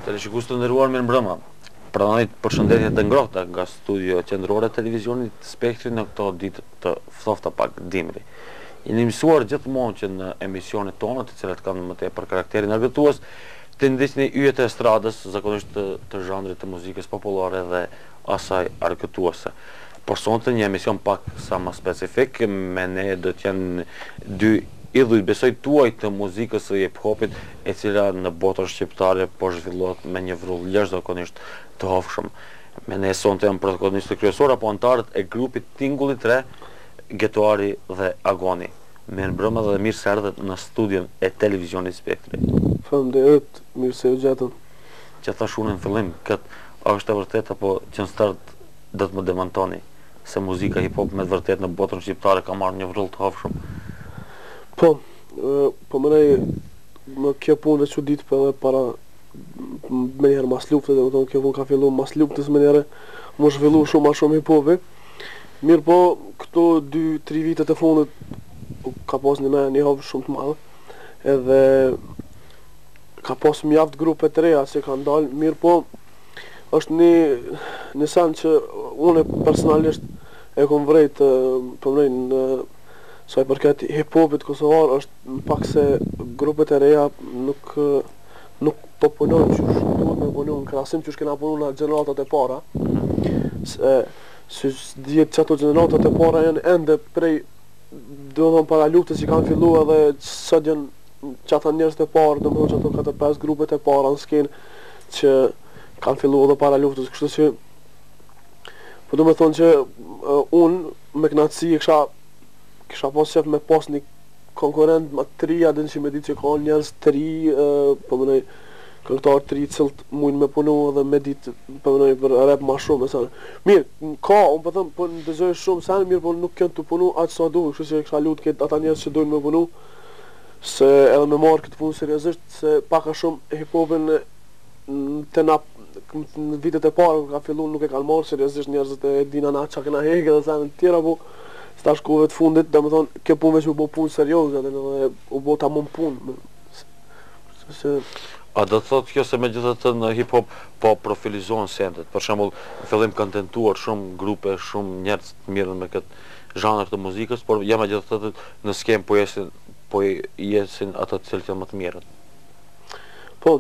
Teleshikues të nderuar, mirëmbrëma. Pranoj përshëndetje të ngrohta nga studio qendrore televizionit Spektri në këto ditë të ftohta pak dimri. Jeni mësuar gjithmonë që në emisionet tona, të cilat kanë më tepër karakterin argëtues, të ndiqni yjet e estradës, zakonisht të zhandrit të muzikës popullore dhe asaj argëtuese. Por sonte një emision pak sa më specifik, me ne do të jenë dy idhuj besoj tuaj të muzikës së hip-hopit, e cila në botën shqiptare po zhvillohet me një vrull jashtëzakonisht të hofshëm. Me ne sonte janë protagonistë kryesorë apo anëtarët e grupit Tingulli 3, Getuari dhe Agoni. Mirëmbrëma dhe mirë se erdhët në studion e televizionit Spektri. Faleminderit, mirë se u gjetëm. Që thash unë në fillim, a është e vërtet apo që në start do të më demantoni se muzika hip-hop me të vërtet në botën shqiptare ka marrë një vrull të hofshëm? Po mënej në kjo punë që ditë për edhe para me njerë mas luftët, dhe kjo punë ka fillu mas luftës me njerë më zhvillu shumë a shumë hip-hopi. Mirë po, këto 2-3 vitet e fundit ka pas një hofë shumë të madhe, edhe ka pas mjaft grupe të reja që kanë dalë. Mirë po, është një sen që unë personalisht e kom vrejt përmrej në saj përket hip-hopit kosovar, është pak se grupet e reja nuk po punojnë që duhet me punu në krasim që shkena punu në gjeneratat e para, se djetë që ato gjeneratat e para janë ende prej do në para luftës që kanë fillu edhe sot janë që ata njerës të parë, do më thonë që ato 4-5 grupet e para në skenë që kanë fillu edhe para luftës, kështu që po do më thonë që unë me knatësi kisha pas qef me pas një konkurent ma 3, adin që me ditë që ka njerës 3, po mënej këngëtar 3 cilët mujnë me punu dhe me ditë po mënej për rap ma shumë e mirë, ka, unë po thëmë, po në dëzoj shumë sen, mirë po nuk kënë të punu aqë sa du, kështu që kisha lutë këtë ata njerës që dojnë me punu, se edhe me marrë këtë punë seriosisht, se paka shumë hip-hopin të na në vitet e parë ka fillu nuk e kanë marrë seriosisht njerëzit e dina na qa këna heke dhe sen të tjera, po sta shkove të fundit, dhe me thonë, kjo punë veç u bo punë serioze dhe u bo ta mund punë. A do të thotë kjo se me gjithë të në hip-hop po profilizohen sendet? Për shembull, në fillim kanë tentuar shumë grupe, shumë njerëz të mirë me këtë zhanër të muzikës, por ja me gjithë të në skem po jesin ato të cilët janë më të mirët. Po,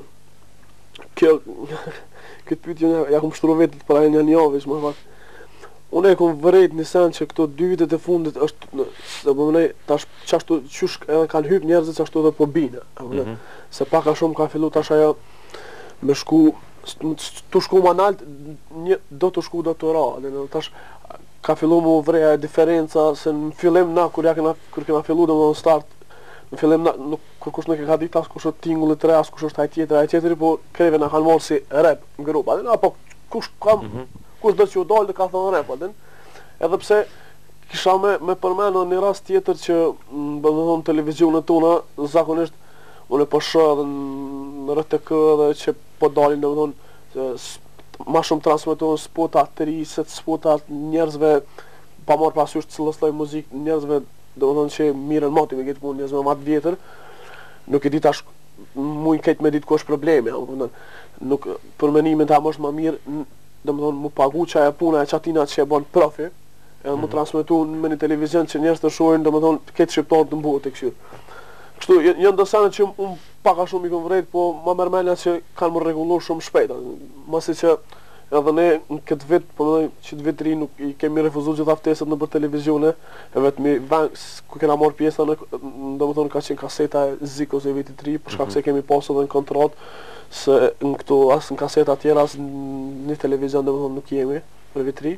këtë pyetje ja kom shtru vetit për një javë, më fakt. Unë e kom vërejt një sen që këto 2 vitet e fundit është, se po mënej, tash qashtu qysh edhe kanë hyp njerëzit qashtu edhe po bine. Se paka shumë ka fillu tash ajo me shku, të shku ma nalt, do të shku do të ra. Tash ka fillu mu vreja e diferenca, se në fillim na, kur kena fillu dhe më në start, në fillim na, kur kush nuk e ka ditë as kush është Tingulli 3, as kush është aj tjetëri, po kreve na kanë marrë si rap në grup. Apo kush kam... Kush do që u dalë dhe ka thënë rap, edhe pse kisha me përmenë një rast tjetër që në televizionet tona, zakonisht unë e përshë edhe në RTK dhe që po dalin dhe më thonë ma shumë transmitohen spotat të ri, se spotat njerëzve pa marrë pasysh cilës lloj muzik, njerëzve dhe më thonë që miren mati me këtë punë, njerëzve ma të vjetër, nuk e dit ashtë mujnë këtë me ditë ku është problemi, nuk përmenimin ta më është ma mirë dhe më thonë mu pagu qaja puna e qatina që e banë profi, edhe mu transmitu me një televizion që njerës të shojnë dhe më thonë këtë shqiptarë të mbotë e këshirë. Kështu, janë dësane që unë paka shumë i kom vrejt, po ma mërmenja që kanë më regullu shumë shpejta. Masi që edhe ne në këtë vit, po më që të vit ri nuk i kemi refuzu gjitha ftesët në për televizione, e vetëmi vend, ku kena marrë pjesa në, dhe më thonë ka qenë kaseta e Zikos e vitit ri, për shkak se kemi pasur edhe në kontrat, se në këto asë në kaseta tjera, asë në një televizion dhe më thonë nuk jemi për vitri.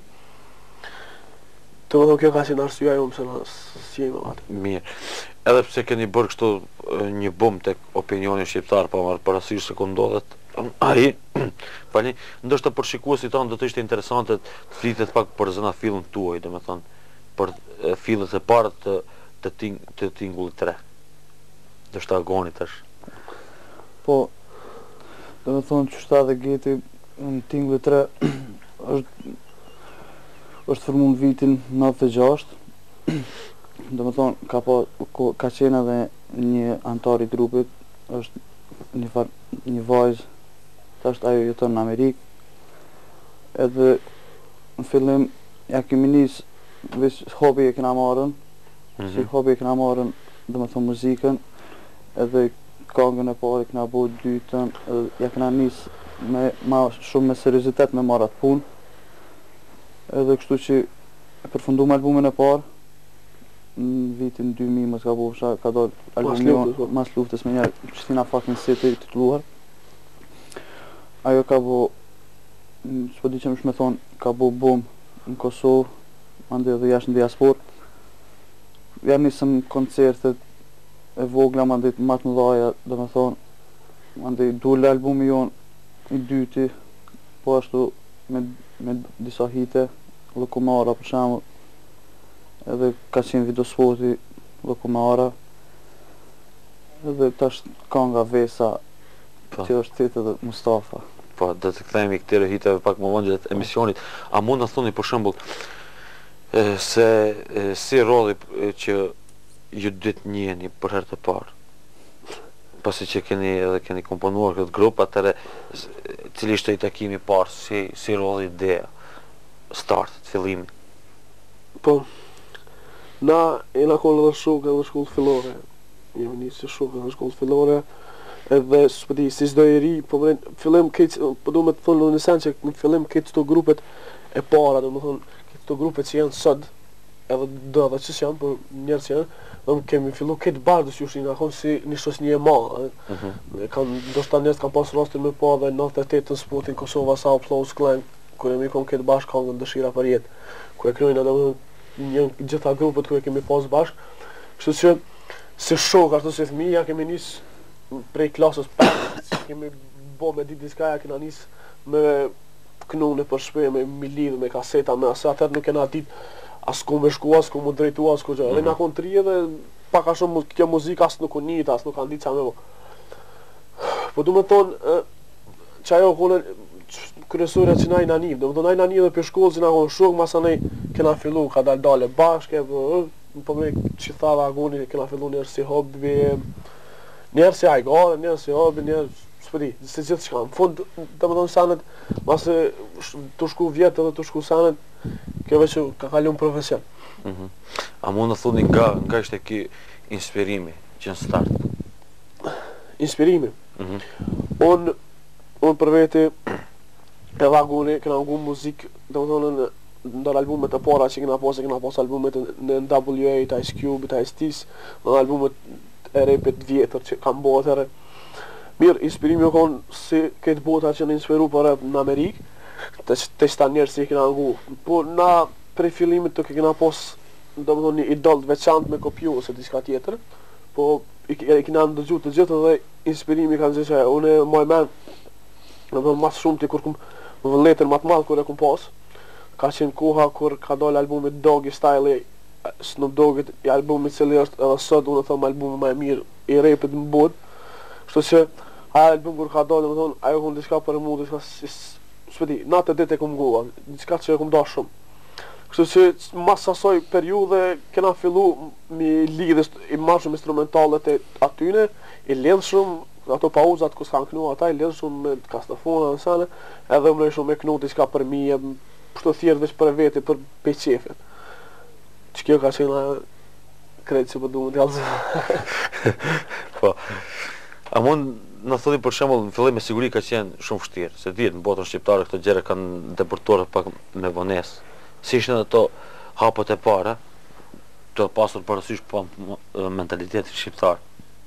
Të më thonë kjo ka qenë arsyeja jo mëse në si jemi atë. Mirë. Edhe pse keni bërë kështu një bum tek opinioni shqiptar, pa marrë parasysh se ku ndodhet ai, pani, ndoshta për shikuesit tanë do të ishte interesante të flitet pak për zëna fillën tuaj, dhe me thonë, për fillet e parë të Tingulli 3. Ndoshta Agoni tash. Po, dhe me thonë që shta dhe geti në Tingulli 3 është formu në vitin 96, dhe me thonë ka qenë edhe një antar i grupit, është një vajzë tash ajo jeton në Amerikë. Edhe në fillim ja kemi nis veç hobi e kena marrën, si hobi e kena marrën, domethënë muzikën, edhe këngën e parë kena bo dytën, edhe ja kena nis me ma shumë me seriozitet me marrë atë punë. Edhe kështu që e përfundum albumin e parë, në vitin 2000 mos ka bo ka dalë albumi mas luftës me njerë Pristina Fucking City titulluar. Ajo ka bo, s'po di që më shme thonë, ka bo bum në Kosovë, mandej edhe jashtë në diasporë. Ja nisëm koncertet e vogla, mandej matë më dhaja, dhe me thonë, mandej dule albumi jonë i dyti, po ashtu me disa hite, Llokomara për shembull, edhe ka qenë videospoti Llokomara, edhe tash kënga Vesa, që është thithë edhe Mustafa. Po, do të kthehemi këtyre hiteve pak më vonë gjatë emisionit. A mund na thoni për shembull se si rolli që ju dy të njiheni për herë të parë? Pasi që keni komponuar këtë grup, atëre cili ishte i takimi i parë, si rolli ideja, start, fillimi? Po, na jena kollë dhe shokë edhe shkollë fillore. Jemi një që shokë edhe shkollë fillore. Edhe, s'pëdi, si çdo i ri, po fillim këtë, po du me të thonë në sen që në fillim këtë të grupet e para, do më thonë, këtë të grupet që janë sot, edhe do edhe që janë, por njerë që janë, dhe kemi fillu këtë bardës ju shina, konë si një shosnje e ma. Ndoshta njerës kanë pas rastin me pa dhe 98 në spotin Kosova sa Applause Clan, kur jemi konë këtë bashkë këngën Dëshira për jetë, ku e krojnë edhe një gjitha grupet ku e kemi pas bashkë, kështu që si shok, ashtu si fëmija, kemi nisë prej klasës 5, kemi bo me ditë diska, kena nisë me knune për shpe, me lidhë, me kaseta, me asë atër nuk kena ditë as ku me shku, as ku mu drejtu, as ku gjë. Dhe nga konë 3 dhe paka shumë kjo muzika as nuk unit, as nuk kanë ditë qa me bo. Po du me thonë, që ajo kone kërësurja që na i naniv, do më thonë na i naniv dhe për shkollë që na konë shok, masa nej kena fillu, ka dale bashke, po me që tha dhe agoni, kena fillu njerë si hobby, njerë si ajgare, njerë si hobby, njerë s'pëdi, si gjithë shka. Në fund, do më thonë sanet, masë të shku vjetë edhe të shku sanet, kjo veç ka kalu në profesion. A mund të thoni nga ishte ki inspirimi që në start? Inspirimi? Unë për veti e vaguni, këna ngu muzikë, do më thonë në ndër albumet e para që këna pas albumet në NWA, Ice Cube, Ice T's, në albumet e repet vjetër që kam bo atëre. Mirë, inspirimi o konë si këtë bota që në inspiru për rap në Amerikë, të shta njerë si këna ngu. Po na prej fillimit të këna pas, do më thonë një idol të veçant me kopju ose diska tjetër, po i këna ndëgju të gjithë dhe inspirimi kanë zhe që unë e moj men, në më mas shumë të kur kum vëlletër matë madhë kur e kum pas, ka qenë koha kur ka dalë albumit Doggy Style, Snoop Doggit, i albumit cili është edhe sot, unë thëmë albumit ma e mirë i repit në bod, kështu që aja album kur ka dalë, më thonë, ajo kun diska për mu, diska s'pedi, natë e dit e kum goa, diska që e kum da shumë. Kështu që mas asoj periude kena fillu mi lidhës i marrë shumë instrumentalet e atyne, i lidhë shumë, ato pauzat ku s'kan knu ata, i lidhë shumë me kastafona në sane, edhe më shumë me knu diska për mi, pështu thjerë veç për veti, për peqefet. Që kjo ka qenë kretë që për du më t'jallëzë. Po, a mund në thodi për shembull në fillim me siguri ka qenë shumë vështirë, se dihet në botën shqiptare këto gjëra kanë deportuar pak me vonesë. Si ishin ato hapët e para, të pasur parasysh pa mentalitetin shqiptar?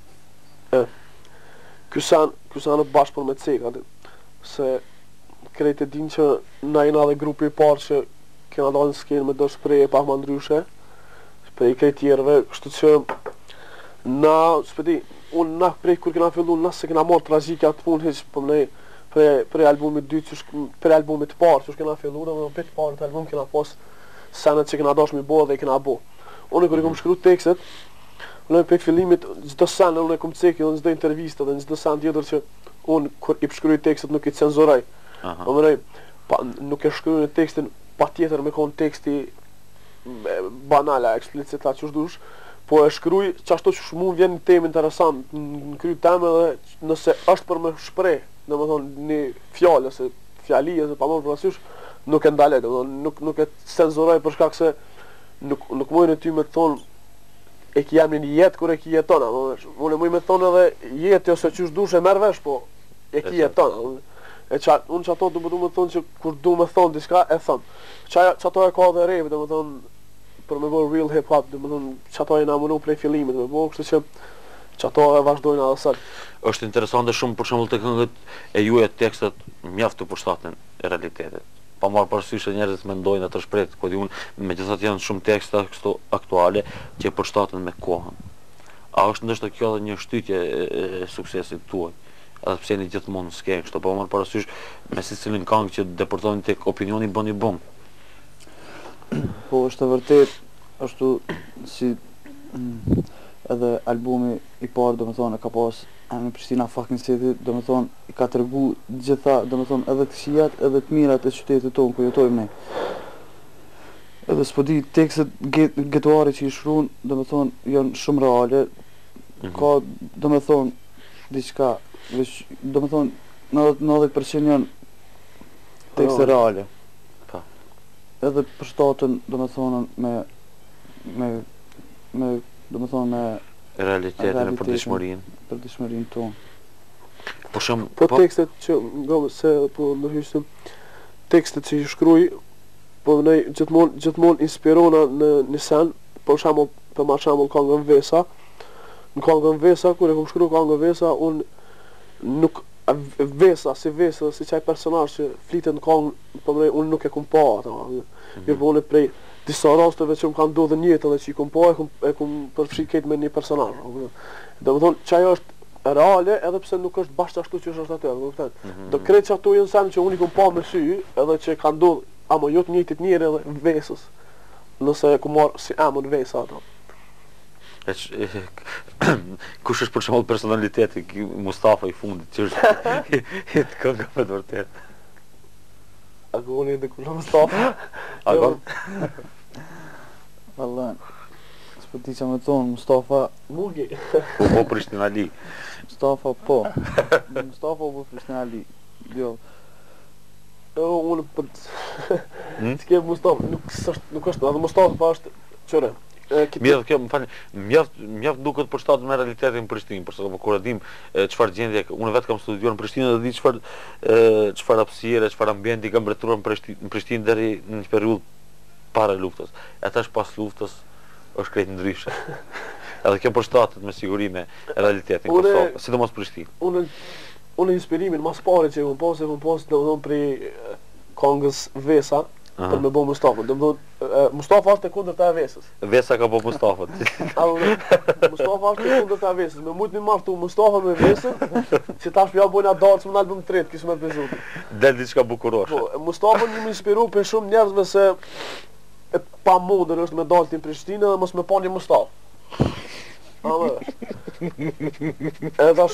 Ky sanë bashkë për me cekat, se krejt e din që na jena dhe grupi i parë që kena dalë në skenë me do shpreje pak ma ndryshe, prej krejt tjerëve, kështu që na, s'pedi, unë na prej kur kena fillu, na se kena marrë tragikja të punë heq, për ne prej albumit dytë, prej albumit parë, që kena fillu, dhe për të parë të album kena pas senet që kena dashmi bo dhe i kena bo. Unë kur i kom shkru tekstet, unë për fillimit, gjithë sen, unë e kom ceki dhe në gjithë intervista dhe në gjithë sen tjetër që unë kur i përshkruj tekstet nuk i cenzuraj. Nuk e shkruj në tekstin pa tjetër me konë teksti banala, eksplicita që shdush, po e shkruj që ashtu që mund vjen një temë interesant në kry temë dhe nëse është për me shprej domethënë një fjalë ose fjali ose pa marrë parasysh nuk e ndaloj, domethënë nuk e cenzuroj për shkak se nuk mundën ty me thonë e ki jam një jetë kur e ki jeton, unë muj me thonë edhe jetë ose qysh dush e merr vesh, po e ki jeton. E unë që ato du me thonë që kur du me thonë diska e thëmë. Që ato e ka dhe rejve, du me thonë për me bërë real hip hop, du me thonë që ato e nga mënu prej fillimit, du me bërë, kështë që ato e vazhdojnë edhe sëllë. Është interesante shumë për shembull të këngët e juaja tekstet mjaft të përshtaten e realitetit. Pa marrë parasysh se njerëzit mendojnë atë shpret, po di unë, megjithatë janë shumë teksta këto aktuale që e përshtaten me kohën. A është ndoshta kjo edhe një shtytje e suksesit tuaj? Edhe pse një gjithmonë s'ke kështu, po marrë parasysh me secilin këngë që deportojnë tek opinioni bën i bëm. Po është e vërtet, ashtu si edhe albumi i parë, domethënë ka pas në Prishtina fucking city, domethënë i ka tregu gjitha, domethënë edhe të këqijat edhe të mirat e qytetit tonë ku jetojmë ne. Edhe s'po di tekstet getuari që i shkruan, domethënë janë shumë reale. Ka domethënë diçka, domethënë 90% janë tekste reale. Po. Edhe përshtaten domethënë me domethënë me realitetin e përditshmërinë. Përditshmërinë tonë. Por shumë Po tekstet që po ndërhyjmë tekstet që i shkruaj, po ne gjithmonë inspirona në sen, për shembull këngën Vesa. Në këngën Vesa, kur e kam shkruar këngën Vesa, unë nuk Vesa si çaj personazh që flitet në këngë, po unë nuk e kam pa ato. Mirë po unë prej disa rasteve që më kanë ndodhur në jetë edhe që i kam pa e kam përfshi këtë me një personazh. Domethënë çaj është reale edhe pse nuk është bashkë ashtu që është atë, kupton? Do krejt që ato janë sen që unë i kam pa me sy, edhe që kanë ndodhur ama jo të njëjtit njerë edhe Vesës. Nëse e ku marr si emën Vesa ato. Kush është për shembull personaliteti Mustafa i fundit që është hit këngë me të vërtet. A goni edhe kush Mustafa? A gon? Valla. S'po di çfarë më thon Mustafa Mugi. Po Prishtina Ali. Mustafa po. Mustafa po Prishtina Ali. Jo. Unë për të Mustafa nuk është edhe Mustafa pa është qëre. Mjaft kjo, më falni, mjaft duket përshtatet me realitetin në Prishtinë, përse kur e dim çfarë gjendje, unë vetë kam studiuar në Prishtinë dhe di çfarë hapësire, çfarë ambienti ka mbretëruar në Prishtinë deri në një periudhë para luftës. E tash pas luftës është krejt ndryshe. Edhe kjo përshtatet me siguri me realitetin Kosovë, sidomos Prishtinë. Unë inspirimin mas pare që e kom pas domethënë prej këngës Vesa. Për me bo Mustafa, Mustafa është e kundërta e Vesës. Vesa ka bo Mustafa. Mustafa është e kundërta e Vesës. Me mujtë një martu Mustafa me Vesën, që tash pja bojnë a darë që më në album 3, kishë me të bezuti. Del diçka bukuroshe. Mustafa një më inspiru për shumë njerëzve se e pa modër është me dalë t'in Prishtinë dhe mos me pa një Mustafa. Edhe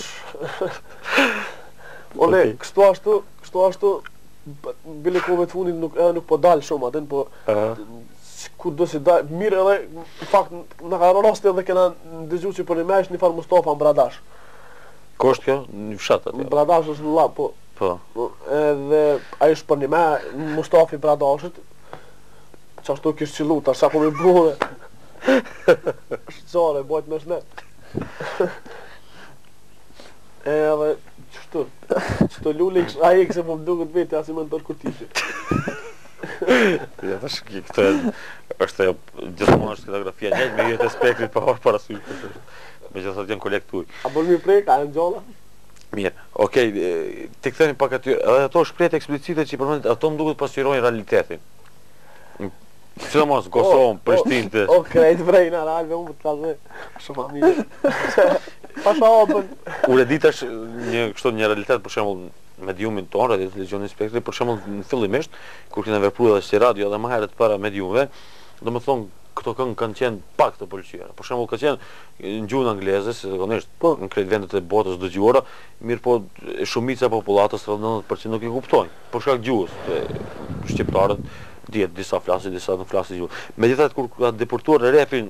ole, kështu ashtu bile kove të fundit nuk po dalë shumë atë, po ku do si dalë, mirë edhe, në fakt, në ka raste edhe kena ndëgju që për një mesh një farë Mustafa në Bradash. Ko është kjo? Një fshat atë? Në Bradash është në lab, po. Edhe, a ishtë për një me, Mustafa i Bradashit, që ashtu kishtë qilu, tash sa kom i bure, shqare, bojt me shnet. Edhe, qëto lulli a i këse po më duket vete asi më në tërë kurtishe. Ja, tash këto është gjithmonë është fotografia njëjtë me jetë e spektrit pa orë parasysh. Me gjithat janë kolektuj. A bërë mi prej, ka e në gjalla? Mirë, okej, të këthemi pak aty, edhe ato shkret eksplicite që i përmendit, ato më duket pasqyrojnë realitetin. Sidomos Kosovën, Prishtinë të... O, krejt vrejnë aralve, unë më të kalve. Shumë familje. Pasha opën. Ure ditash një realitet, për shembull mediumin tonë, radio televizionin spektri, për shembull në fillimisht, kur kena vepruar edhe si radio dhe më herët para mediumëve, domethënë këto këngë kanë qenë pak të pëlqyera. Për shembull ka qenë në gjuhën angleze, si zakonisht në krejt vendet e botës dëgjuara, mirë po shumica e popullatës, rreth 90% nuk i kuptojnë. Për shkak gjuhës, shqiptarët dihet disa flasin, disa nuk flasin gjuhë. Megjithatë kur ka deportuar rapin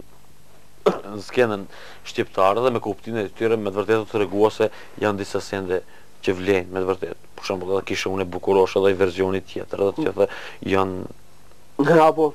në skenën shqiptare dhe me kuptimin e tyre me të vërtetë treguar se janë disa sende që vlen me të vërtet. Për shembull, edhe kisha unë Bukurosh edhe verzioni tjetër, edhe që janë Apo,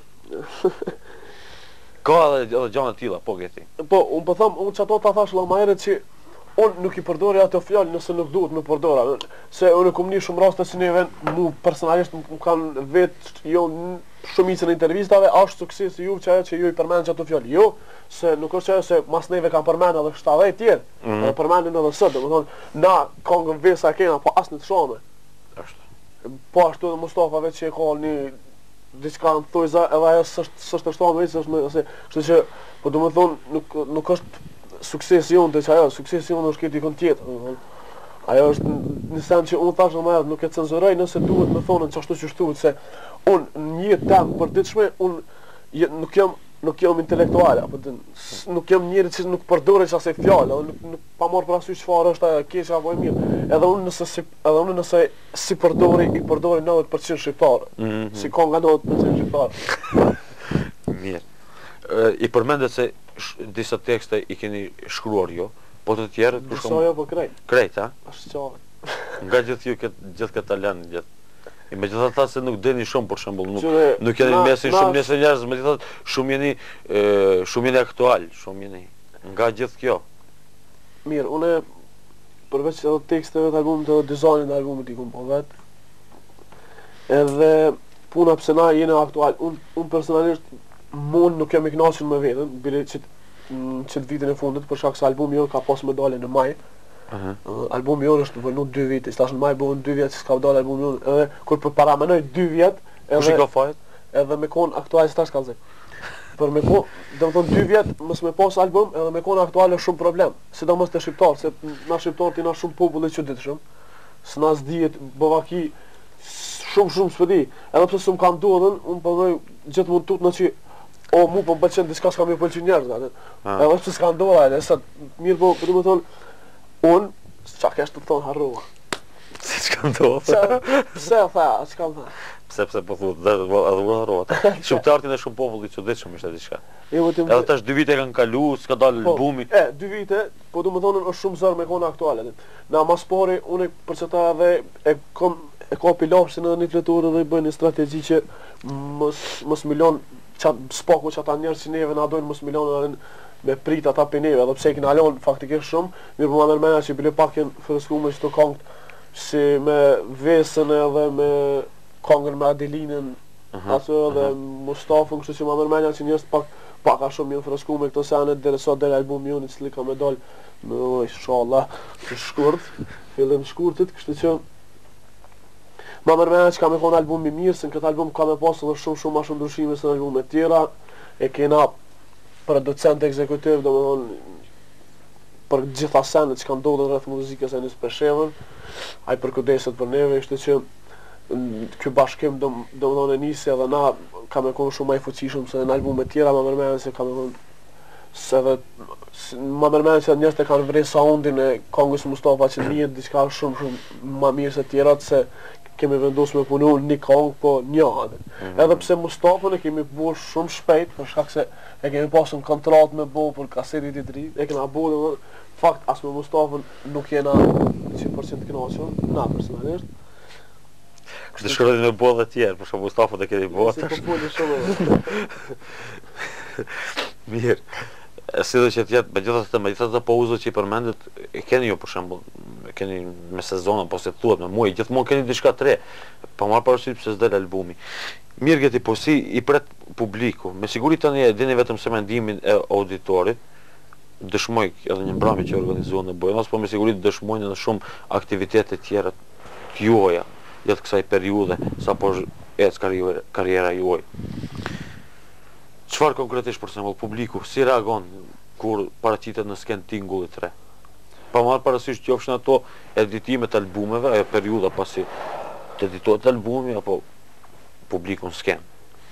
ka edhe gjëra të tilla, po gjeti. po, unë po them, unë çato ta thash më herët që unë nuk i përdori ato fjalë nëse nuk duhet me përdora. Se unë kam një shumë raste si neve, mu personalisht më kanë vetë jo shumicën e intervistave, është suksesi ju që ju i përmend ato fjalë. Jo, se nuk është ajo se mas neve kanë përmend edhe 70 tjerë, edhe përmendin edhe sot, domethënë na kongën vesa kena, po as në të shonë. Ashtu. Po ashtu edhe Mustafa vetë që e ka një diçka në thojza, edhe ajo s'është ashtu vetë, ose kështu që po domethënë nuk është suksesi jonë, që ajo, suksesi jonë është këtë dikon tjetër, domethënë. Ajo është në sens që unë thash më nuk e cenzuroj nëse duhet me thonën çashtu që shtuhet se unë në një temë përditshme unë nuk jam intelektual apo nuk jam njëri që nuk përdore çasë fjalë, nuk pa marr parasysh çfarë është ajo keq apo e mirë. Edhe unë nëse si përdori 90% shqiptar. Si ka nga 90% shqiptar. Mirë. I përmendet se disa tekste i keni shkruar jo, po të tjerët Disa jo po krejt. Krejt, ha? Është çfarë. Nga gjithë ju gjithë këtë talent gjithë. I me gjithë ta se nuk deni shumë për shembull, nuk jeni mesin shumë njëse njerëz, me gjithë shumë jeni aktual, shumë jeni nga gjithë kjo. Mirë, une përveç edhe teksteve të albumit edhe dizajnin e albumit i kum po vet. Edhe puna pse na jeni aktual, unë personalisht nuk jam i kënaqur me veten, bile që të vitin e fundit për shkak se albumi jo ka pas me dalë në maj. Albumi jonë është vënë 2 vite, tash në maj bëhen 2 vjet s'ka dalë albumi jonë, edhe kur përparamenoj 2 vjet, Kush i ka fajt? Edhe me kon aktual s'tash kallëzoj. Për me kon, domethënë 2 vjet mos me pas album, edhe me kon aktual është shumë problem, sidomos te shqiptar, se na shqiptarët janë shumë popull i çuditshëm. S'na s'dihet bovaki shumë s'pedi. Edhe pse s'm kam duhen, unë po vëj gjithmonë tut në që o mu po m'pëlqen diçka s'ka më pëlqen njerëz, edhe pse s'ka ndodhur, sa mirë po, do të thonë unë, çka kesh të thonë harrova. Si s'ka ndodhur? Pse tha, çka më tha? Pse po thuat, edhe harrova. Shqiptarët janë shumë popull i çuditshëm ishte diçka. Edhe tash 2 vite kanë kalu, s'ka dalë albumi. 2 vite, po do të thonë është shumë zor me kona aktuale. Na mas pori unë për çata edhe e ka pilopsin edhe një fletor edhe i bën një strategji që mos milon spaku që ata njerëz që neve na dojnë mos milon me prit ata për neve, edhe pse i kena lon faktikisht shumë, mirë po ma mërmena që bile pak jenë fresku me qëto kongët, si me Vesën edhe me kongën me Adelinën, ato edhe Mustafën, kështu që ma mërmena që njërës pak a shumë jenë fresku me këto sene, dhe sot del albumi unë, i cili ka me dal, me inshallah, të shkurt, fillim shkurtit, kështu që ma mërmena që ka me konë albumi mirë, se në këtë album ka me pasë edhe shumë ma shumë ndryshime se në albumet tjera, e kena producent ekzekutiv, do më thonë, për gjitha senet që kanë ndodhur rreth muzikës e njës për shemën, ai përkudeset për neve, ishte që ky bashkim do më thonë e nisi edhe na ka me konë shumë ma i fuqishëm se në albumet tjera, ma mërmena se ka me konë se dhe ma mërmena që njerëzit e kanë vrejë soundin e kongës Mustafa që njët diçka shumë ma mirë se tjerat, se kemi vendosur me punu një kongë, po një anë. Edhe pse Mustafën e kemi bërë shumë shpejt, për shkak se e kemi pasur në kontrat me bo për kaserit i dri, e kena bo dhe fakt as me Mustafën nuk jena 100% kënaqur, na personalisht. Kështë shkërët me bo dhe tjerë, për shumë Mustafën e keni bo Si po foli shumë. Mirë. Si dhe që tjetë, me gjithat të pauzët që i përmendet, e keni ju për shembull, keni me sezonën, po se të thuat me muaj, gjithmonë keni diçka të re, pa marrë parasysh pse s'del albumi. Mirë gati, po si i pret publiku, me siguri tani e dini vetëm se mendimin e auditorit, dëshmoj edhe një mbrëmje që organizuan në Buenos, po me siguri dëshmojnë edhe shumë aktivitete tjera të juaja, gjatë kësaj periudhe, sa po ec karriera juaj. Çfarë konkretisht për shembull publiku, si reagon kur paraqitet në sken tingulli 3? Pa marrë parasysh qofshin ato editimet albumeve, ajo periudha pasi të editohet albumi, apo publiku në sken?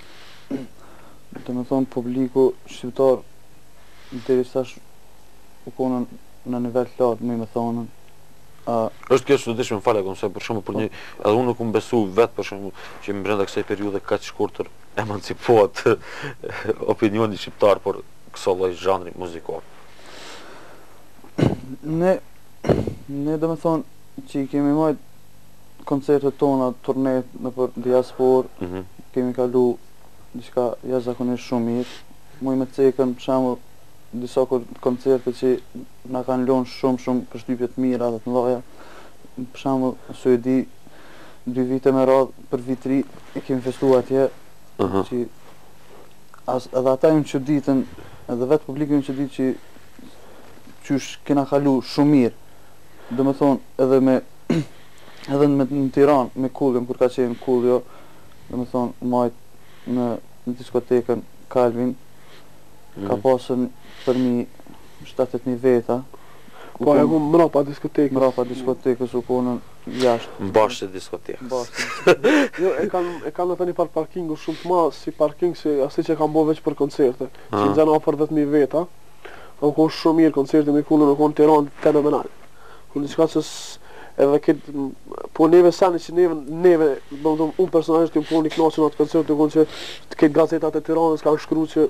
Do me thonë publiku shqiptar deri sash u konën në nivel të lartë, me thonën. Është kjo çuditshme fare, se për shembull për një edhe unë nuk më besu vetë për shembull që më brenda kësaj periudhe kaq shkurtër emancipohet opinioni shqiptar për këso lloj zhanri muzikor. Ne do me thonë që i kemi majt koncertet tona, turnet në për diaspor, kemi kalu diçka jashtëzakonisht shumë mirë. Muj me cekën, për shembull, disa koncerte që na kanë lënë shumë përshtypje të mira dhe të mëdha. Për shembull, Suedi 2 vite me radhë për vitri e kemi festuar atje, që edhe ata ju çuditën, edhe vetë publiku ju çudit që qysh kena kalu shumë mirë. Domethënë edhe në Tiranë me Kullin, kur ka qenë Kullio, domethënë majt në diskotekën Kalvin, ka pasën për mi 70.000 veta. Po, e ku mrapa diskotekës. Mrapa diskotekës u konën jashtë. Mbashtë diskotekës. Jo, e kanë atë një parkingu shumë të madh, si parking si asaj që kanë bërë veç për koncerte. Që nxjerrin afër 10.000 veta. U kon shumë mirë koncerti me Kullën, u kon Tiranë fenomenal. Ku diçka që edhe këtë, po neve sani që neve, unë personalisht kem punë i knaqur në atë koncert, u kon që këtë gazetat e Tiranës kanë shkruar që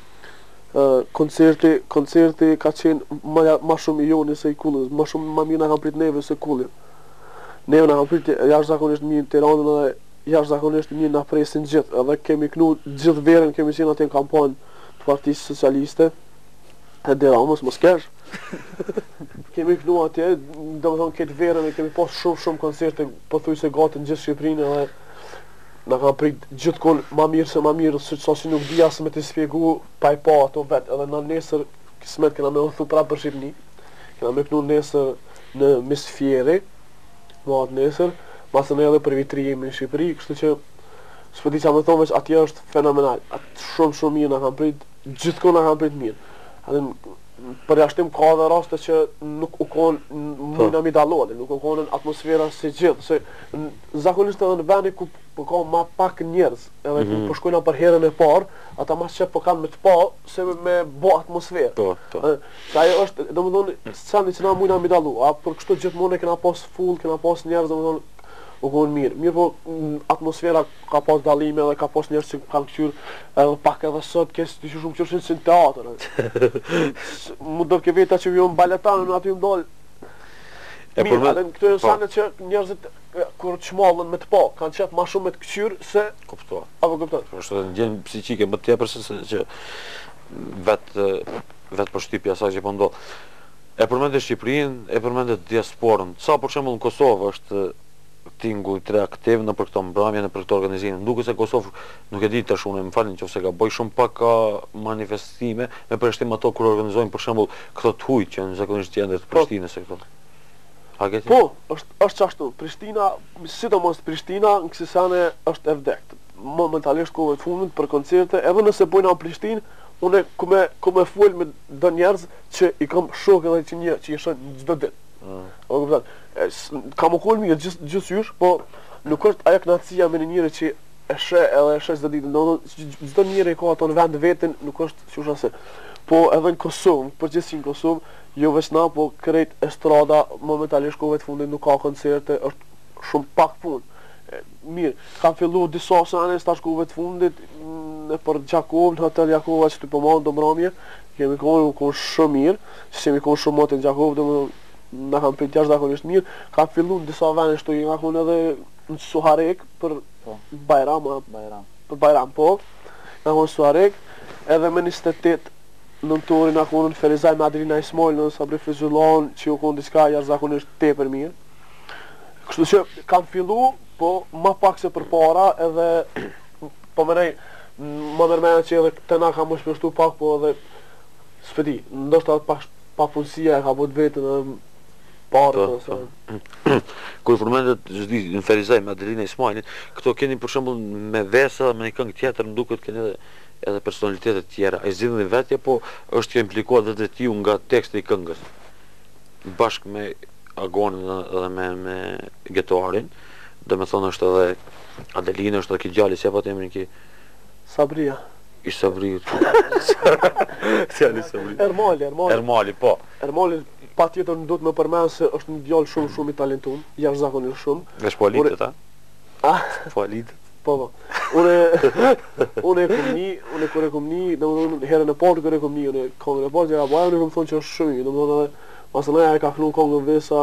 koncerti ka qenë ma shumë i joni se i Kullës, ma mirë na kanë prit neve se Kullin. Neve na kanë prit jashtëzakonisht mirë në Tiranën dhe jashtëzakonisht mirë na presin gjithë, edhe kemi knu gjithë verën, kemi qenë atë në kampanë të Partisë Socialiste, e Deramës, mos kesh. Kemi knu atje, domethënë këtë verën e kemi pas shumë koncerte, pothuajse gati në gjithë Shqipërinë edhe na kanë prit gjithkohë ma mirë, sa që nuk dija se me të spjegu pa i pa ato vetë, edhe na nesër kismet kena me udhëtu prapë për Shqipëni, kena me knu nesër në Misfjeri, ma atë nesër, masën edhe për vitri jemi në Shqipëri, kështu që s'po di qa me thonë veç atje është fenomenal, atë shumë mirë na kanë prit, gjithkohë na kanë prit mirë. Edhe për jashtim ka dhe raste që nuk u konë mujna mi dalone, nuk u konë atmosfera si gjithë, se zakonisht edhe në veni ku ka ma pak njerëz, edhe ku po shkojna për herën e parë, ata mas që po kanë me të pa, se me bo atmosferë. Se ajo është, domethënë, sani që na mujna mi dalu, për kështu gjithmonë e kena pas full, kena pas njerëz, domethënë, u konë mirë. Mirë po, atmosfera ka pas dalime dhe ka pas njerëz që kanë këqyrë edhe pak edhe sot, kësë të shumë qërëshin si në teatër. Mu do ke veta që vjo në baletanë, në aty më dollë. Mirë, edhe në këto e sanet që njerëzit kur qmallën me të pa, kanë qëtë ma shumë me të këqyrë se... Kuptoa. Apo kuptoa. Është në gjenë psikike më tjepër se që vetë për shtypja sa që po ndohë. E përmendet Shqipërinë, e përmendet diasporën. Sa për shembull në Kosovë është tingu i tre aktiv në për këto mbrëmje, në për këto organizime. Duke se Kosovë nuk e di tash unë, më falni nëse ka bëj shumë pak manifestime me përshtim ato kur organizojnë për shembull këto të huj që në zakonisht janë të Prishtinës e këto. Po, është qashtu. Prishtina, sidomos Prishtina, në kësaj sene është e vdektë. Momentalisht kohëve të fundit për koncerte, edhe nëse bojna në Prishtinë, unë ku me full me do njerëz që i kam shok edhe që i shoh çdo ditë. O kupton? Kam u koll mirë gjithçysh, po nuk është ajo kënaqësia me njëri që e sheh edhe e sheh çdo ditë. Domethënë çdo njeri ka ato në vend vetën, nuk është siç asë. Po edhe në Kosovë, përgjithësi në Kosovë, jo vetëm na, po krejt estrada momentalisht kohëve të fundit nuk ka koncerte, është shumë pak punë. Mirë, kam filluar disa sene tash kohëve të fundit në për Gjakov, në hotel Jakova që të përmand domramje, kemi kohë shumë mirë, që kemi kohë shumë motë në Gjakov, domethënë na kam prit jashtëzakonisht mirë, kam filluar në disa vende shtu nga këtu edhe në Suharek për Bajram, për Bajram po, nga në Suharek, edhe me 28 nëntori nga këtu në Ferizaj me Adrina Ismail në Sabri Frizullan, që u konë diska jashtëzakonisht tepër mirë. Kështu që kam filluar, po ma pak se për para, edhe po më nej, më nërmena që edhe të na kam më shpeshtu pak, po edhe s'pedi, ndoshta pa punësia e ka bot vetën kur përmendet në Ferizaj me Adelina Ismailin, këto keni për shembull me Vesa, me një këngë tjetër, më duket keni edhe personalitetet tjera. Ai zgjidhni vetë apo është që implikuar edhe ti nga teksti i këngës? Bashkë me Agonin edhe me Getoarin, domethënë është edhe Adelina, është edhe ky djali, si apo emrin ki Sabria. I Sabri. Ermali, po. Ermali patjetër do të më përmend se është një djalë shumë i talentuar, jashtëzakonisht shumë. Vesh po alitet, a? Po alitet. Po. Unë kur e kom një, domethënë herën e parë kur e kom një, unë këngën e parë që ka bëu, unë kam thonë që është shumë, domethënë edhe masanaja e ka kënu këngën Vesa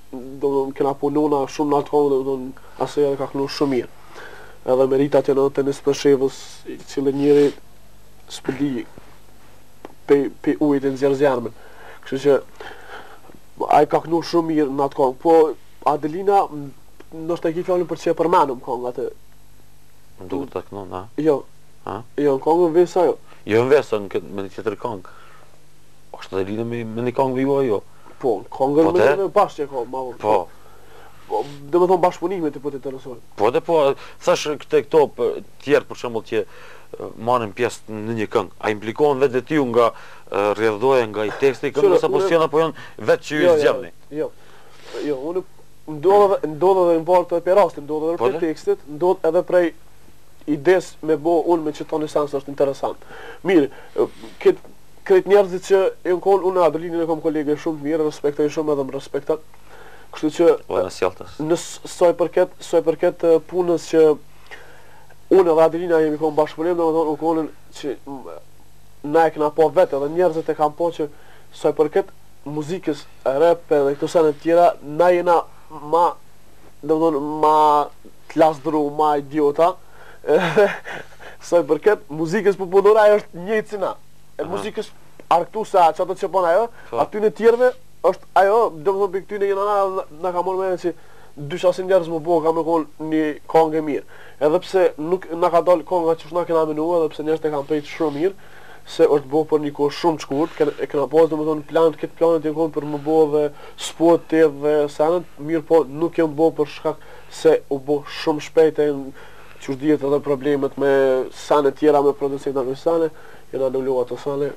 kena pununa shumë në atë kohë, asaj edhe ka kënu shumë mirë. Edhe meritat janë të Tenis Peshevës, i cili njëri s'pëdi pe ujit e nxjerr zjarmin. Kështu që ai ka kënu shumë mirë në atë kohë. Po Adelina, ndoshta e ki fjalën për çe përmenëm këngë atë. Më duket ta kënon, a? Jo. Ha? Jo, këngën vesh ajo. Jo në vesën, me një tjetër këngë. Është Adelina me një këngë juaj jo? Po, këngën Po, me bashkë që ka, ma vonë. Po. Dhe me thonë bashkëpunime të po të interesojnë. Po dhe po, thash këto tjerë për shembull që marrin pjesë në një këngë, a implikohen vetë ti nga rrjedhoja nga i teksti i këngës apo janë apo janë vetë që ju zgjidhni? Jo. Jo, unë ndodhe dhe në barë të perasti, ndodhe edhe për tekstit, ndodhe edhe prej ides me bo unë me që toni sens është interesant. Mirë, këtë njerëzit që e në konë, unë Adelinin e kom kolege shumë mirë, respektoj shumë edhe më respektat. Kështu që në soj përket punës që unë edhe Adelina jemi konë bashkëpunim, dhe më thonë u konën që na e këna po vetë edhe njerëzit e kam po që soj përket muzikës, rap dhe këto sene tjera, na jena ma, dhe më thonë, ma klasdru, ma idiota, soj përket muzikës popullore ajo është njëjtë si na. E muzikës arktuse që ato që pon ajo, aty në tjerve është ajo, dhe më thonë për këtyne jena na ka morë me që dysha si njerëz më bo ka me konë një kongë e mirë. Edhe pse nuk na ka dalë konga që shna kena menua, edhe pse njerëzit e kanë pejtë shumë mirë, se është bo për një kohë shumë shkurt, e kena pas dhe më thonë plan, këtë planet e konë për më bo dhe spot dhe senet, mirë po nuk jem bo për shkak se u bo shumë shpejt e që shdijet edhe problemet me sene tjera, me producenta me sene, jena nëllu ato sene.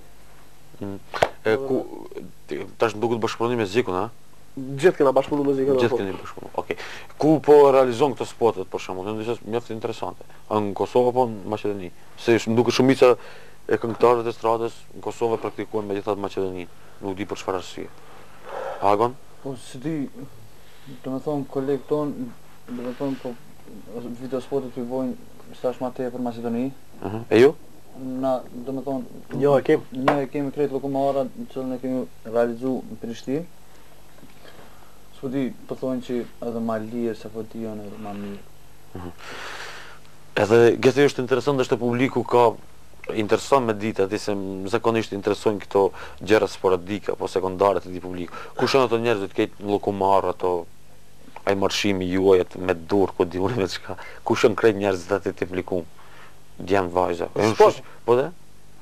Tash më duket bashkëpunim me Zikun, a? Gjithë kena bashkëpunu me Zikun. Gjithë keni bashkëpunu, okej. Ku po realizon këto spotet, për shembull, në disa mjaft interesante. Në Kosovë apo në Maqedoni? Se më duket shumica e këngëtarëve të stradës në Kosovë praktikojnë megjithatë Maqedoninë. Nuk di për çfarë arsye. Agon? Po si di, domethënë kolegë ton, domethënë po video spotet i vojnë stash më tepër Maqedoni. E ju? Na, domethënë, Jo, e kemi krejt lokomara në cilën e kemi realizu në Prishtinë. S'po di, po thonë që edhe ma lirë se po di janë edhe ma mirë. Edhe gjithë është interesant është publiku ka intereson me ditë aty se zakonisht interesojnë këto gjëra sporadike apo sekondare të publiku. Kush janë ato njerëz që kanë llokomar ato ai marshimi juaj me dur ku di unë me çka. Kush janë krejt njerëzit aty të publikum? Djem vajza. Po dhe?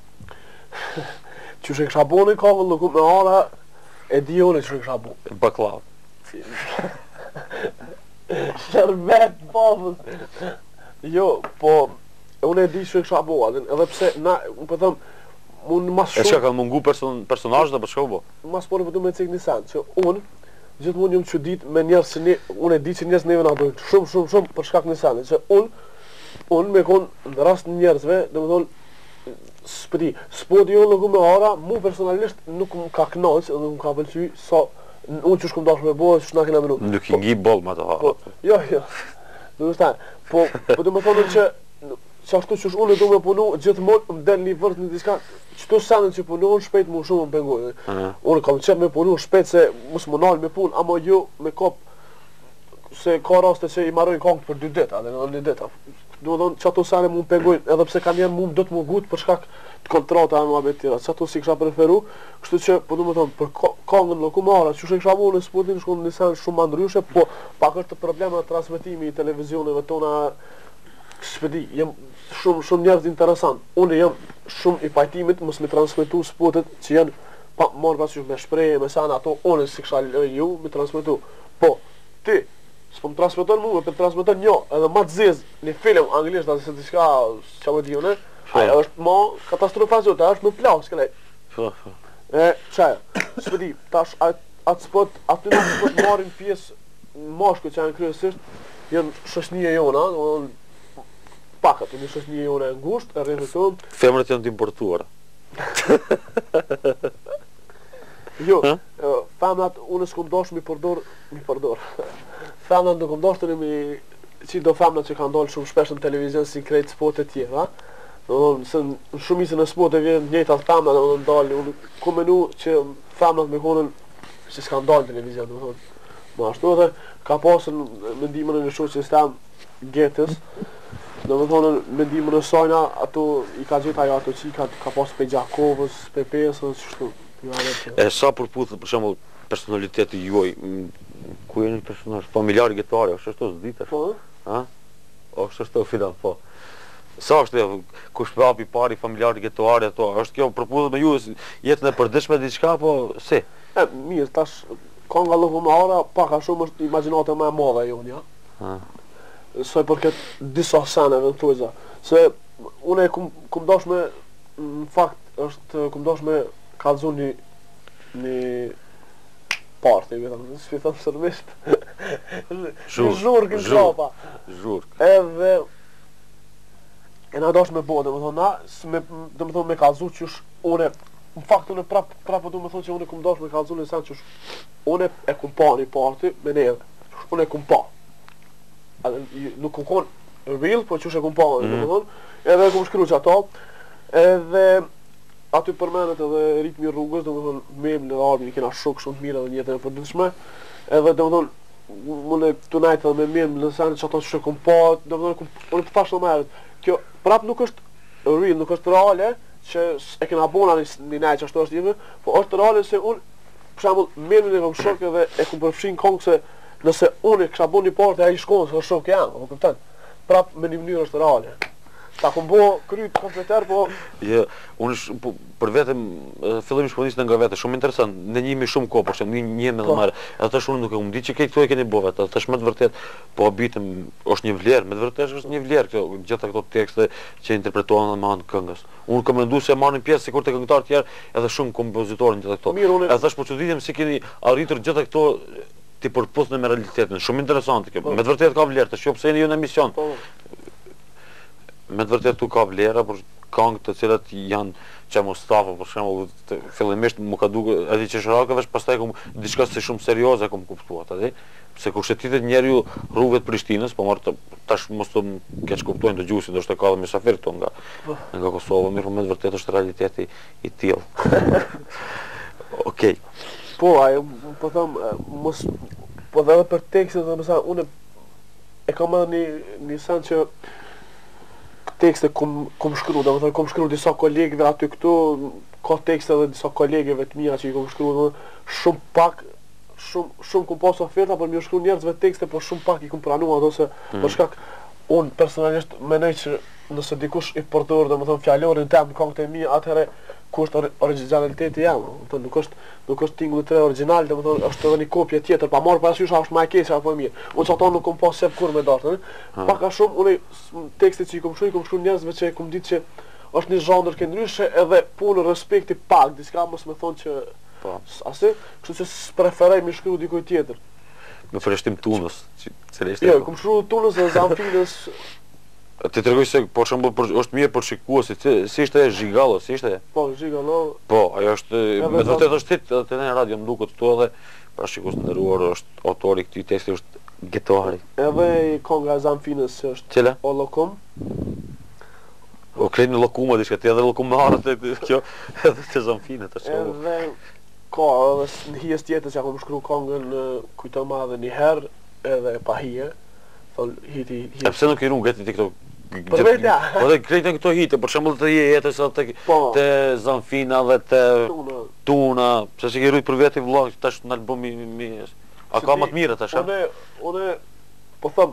Çu shek shabone ka llokum me ara e di unë çu shek shabon. Baklav. Sherbet bovës. Jo, po unë e di që kësha bo, edhe pse na, unë po thëm, unë mas shumë... E që ka mungu personazh dhe për shka u bo? Mas po në përdu me cik një sen, që unë, gjithë mund jëmë që ditë me njerës që unë e di që njerës neve nga dojnë shumë për shkak një sen, që unë me konë në rast njerësve, dhe me thonë, s'poti unë në ku me ara, mu personalisht nuk më ka knaqë, dhe më ka pëlqy, sa unë që shkum dash me bo, që shna kena minu. Nuk i ngi bol ma të hara. Jo, do të thënë, po do të thonë që ashtu që unë do me punu gjithmonë më del një vërt në diçka, çdo sanë që punon shpejt më shumë më pengoj. Unë kam qenë me punu shpejt se mos më nal me punë, ama jo me kop se ka raste që i marrojnë këngë për 2 ditë, edhe në 1 ditë. Do të thonë çato sanë më pengojnë, edhe pse kanë janë më do të më gut për shkak të kontrata me më tjera. Çato si kisha preferu, kështu që po do të thonë për këngën lokumara, çu kisha vonë sportin shkon në sanë shumë më ndryshe, po pak është problema transmetimi i televizioneve tona. Shpedi, jam shumë njerëz interesant. Unë jam shumë i pajtimit mos me transmetu spotet që janë pa marrë parasysh me shprehje, me sana ato unë si kisha ju me transmetu. Po, ti s'po më transmeton mua, po transmeton jo, edhe më të zez në film anglisht ose diçka çfarë di unë. Ai është më katastrofazë, është më plas këlej. Çaj. Shpedi, tash atë spot aty nuk spot marrin pjesë mashkull që janë kryesisht janë shoqënia jona, pak aty në shoqënia jone e ngushtë, e rrethë tonë. Femrat janë të importuara. Jo, femrat unë s'kom dosh mi përdor. Femrat nuk kom dosh të si do femrat që kanë dalë shumë shpesh në televizion si krejt spote tjera. Se në shumicën e spote vjen njëjta femra, dalë, unë ku menu që femrat me konën që s'kan dalë në televizion, Ma ashtu edhe ka pasur mendimin e shoqës tam Getës. Domethënë mendimin e sajna ato i ka gjetë ajo ato që ka pasur pe Gjakovës, pe Pesës, kështu. E sa përputhet për shembull personaliteti juaj, ku jeni personazh familjar gjetare, është ashtu s'ditesh? Po. Ha? Është ashtu final, po. Sa është kush prapi pari familjar gjetare ato, është kjo përputhet me ju jetën e përditshme diçka po si? Mirë, tash konga lëvumara pak a shumë është imagjinata më e madhe jonë, ja. Ha. Soj përket disa seneve në thujza. Se une kum dash me, në fakt është kum dash me kallzu një parti, s'pi thëmë sërbisht. Zhurk në qapa. Zhurk. Edhe e na dash me bo, domethënë me kallzu qysh une, në fakt une prapë du me thonë që une kum dash me kallzu në sen qysh une e kum pa një parti me neve. Une e kum pa. Nuk kum konë real, po qysh e kum pa, edhe e kum shkru që ato, edhe aty përmenet edhe ritmi rrugës, domethënë mem në armin i kena shok shumë të mirë edhe në jetën e përditshme, edhe domethënë unë këtu najt edhe me mem në sen që ato që kum pa, domethënë unë të thash në merët, kjo prap nuk është real, nuk është reale, që e kena bona një najt që ashtu është jemi, po është reale se unë, për shembull, mem në kom shok edhe e kum përfshin kongë se nëse unë kisha bën një parti ai shkon se shok jam, po kupton? Prap me një mënyrë është reale. Ta kum bo kryt kompletar, po jo, unë për vetëm fillim shponisë nga vetë, shumë interesant. Ne njihemi shumë kohë, por një më dhe marr. Edhe tash unë nuk e di që këto e keni bërë vetë. Tash më të vërtet, po habitem është një vlerë, me të vërtetë është një vlerë këto, gjitha këto tekste që interpretohen me anë këngës. Unë kam menduar se marrin pjesë sikur te këngëtarë të tjerë, edhe shumë kompozitorë gjitha këto. Edhe tash po çuditem se keni arritur gjitha këto ti përputhën me realitetin. Shumë interesante kjo. Me të vërtetë ka vlerë, tash jo pse jeni ju në emision. Me të vërtetë tu ka vlera, por këngë të cilat janë që Mustafa, për shembull, fillimisht më ka dukur, edhe që Shoraka vesh pastaj kom diçka se shumë serioze kom kuptuar, atë. Se kur shetitet njeriu rrugët Prishtinës, po marr tash mos të keq kuptojnë dëgjuesit, ndoshta ka dhe mysafir këtu nga Kosova, mirë, me të vërtetë është realiteti i tillë. Okej. Po, ajo po them, mos po edhe për tekstet, domethënë unë e kam edhe një sen që tekste kum shkru, domethënë kum shkru disa kolegëve aty këtu, ka tekste edhe disa kolegëve të mia që i kum shkru, shumë pak, shumë kum pas oferta për më shkru njerëzve tekste, por shumë pak i kum pranuar ato se për shkak unë personalisht mendoj që nëse dikush i përdor domethënë fjalorin tim në këngët e mia, atëherë ku është originaliteti jam, domethënë nuk është tingulli i tre original, domethënë është edhe një kopje tjetër, pa marrë parasysh a është më e keq apo e mirë. Unë çato nuk kam pas sep kur me dorë, pak a shumë unë tekstet që i kam shkruar njerëzve që kam ditë që është një zhandër ke ndryshe edhe punë respekti pak, diçka mos më thonë që po, asi, kështu që preferoj më shkruaj dikujt tjetër. Me përshtim Tunës, cili ishte? Jo, kam shkruar Tunës dhe Zamfinës. Ti tregoj se për shembull është mirë për shikuesit, si ishte Zhigallo, si ishte? Po, Zhigallo. Po, ajo është me të vërtetë është hit edhe në radio më duket këtu edhe pra shikues të nderuar është autori i këtij teksti është Getari. Edhe konga e Zamfinës është Cila? O Lokum. O kreni Lokuma diçka ti edhe Lokum me harë kjo edhe te Zamfinë tash. Edhe ka edhe në hijes tjetër që kam shkruar kongën kujto madhe një herë edhe pa hije. Hiti. A pse nuk i run gati TikTok? Po vetë. Po dhe krejtën këto hite, për shembull të jetës te Zamfina dhe te Tuna, pse si ke rrit për veti vllag tash në albumi a ka më të mirë tash? Unë po them,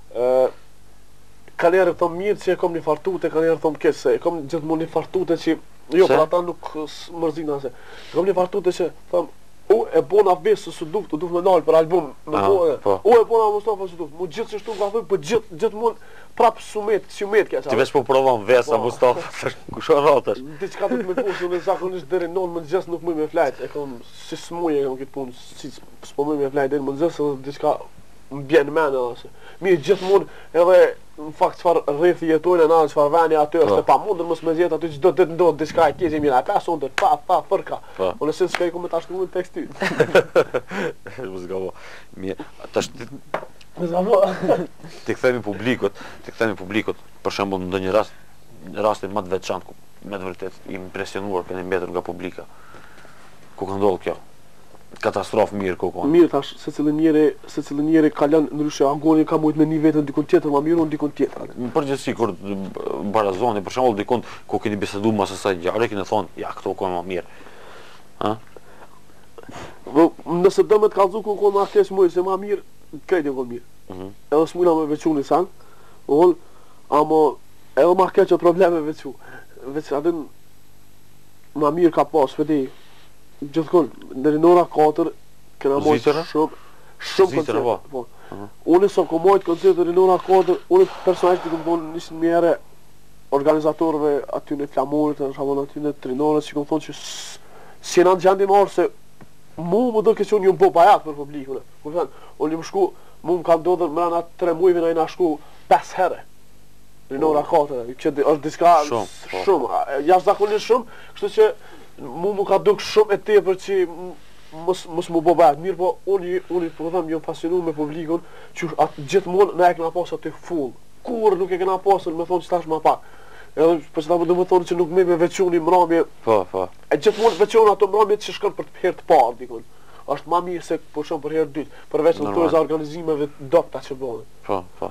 kanë herë thon mirë që e kam një fartute, kanë herë thon keq se e kam gjithmonë një fartute që jo, për ata nuk mërzin asë. E kam një fartute që them e bona vesë së duft me nalë për album me kohë. E bona Mustafa së duft, mu gjithë që shtu nga thuj, për gjithë mund prapë sumet kja. Ti veç po provan vesa Mustafa, ku shë ratash? Diçka të me posë, në zakonisht deri 9 nuk mëj me flajt, e kom si smuje e kom këtë punë, si s'po mëj me flajt deri mëngjes, edhe diçka më bjenë mene edhe. Mirë gjithë mund edhe në fakt çfarë rrethi jetojnë në çfarë vani aty është e pamundur mos me zgjet aty çdo ditë ndodh diçka e keqe mirë ata sonte pa fërka. Unë se s'ka ku me tash në tekstin. Mos gabo. Mirë, tash mos gabo. Ti kthemi publikut, për shembull në ndonjë rastin më të veçantë ku me të vërtetë i impresionuar kanë mbetur nga publika. Ku ka ndodhur kjo? Katastrofë mirë kokon. Mirë tash, se cilën njeri ka lënë ndryshe agoni ka mujt me një vetën dikun tjetër, ma mirë unë dikun tjetër. Në përgjithësi kur barazoni, për shembull dikun ku keni bisedu mas asaj ngjarje, keni thonë, ja këto kohë më mirë. Ha? Nëse do me të kallëzu ku konë ma keq mujë, se ma mirë, krejt e konë mirë. Edhe s'mujna me veçu një sanë, amo edhe ma keq o probleme veçu. Veç adin ma mirë ka pas, vedi, gjithkon, në ora 4, kena mojt shumë koncert. Po. Unë sot ko mojt koncert në ora 4, unë personalisht të këmë thonë njështë mjere organizatorëve aty në flamurit, aty në trinorët, që këmë thonë që si jena në gjendje marë se mu më do keqo një bo bajat për publikune. Unë një më shku, mu më ka ndodhër mrena 3 mujve në i na shku 5 herë. Në ora 4, që është diska shumë, jashtë zakonisht shumë, kështu që mu më ka duk shumë e tepër që mos më bo bajat. Mirë po, unë po them, jam fascinu me publikun, që gjithmonë ne e kena pasur aty full. Kur nuk e kena pasur, me thonë që tash ma pak. Edhe për që ta më thonë që nuk me veçu një mramje. Po. E gjithmonë veçu ato mramje që shkon për herë të parë, dikun. Është ma mirë se po shumë për herë dytë, përveç në këto organizimeve dopta që bëhen. Po.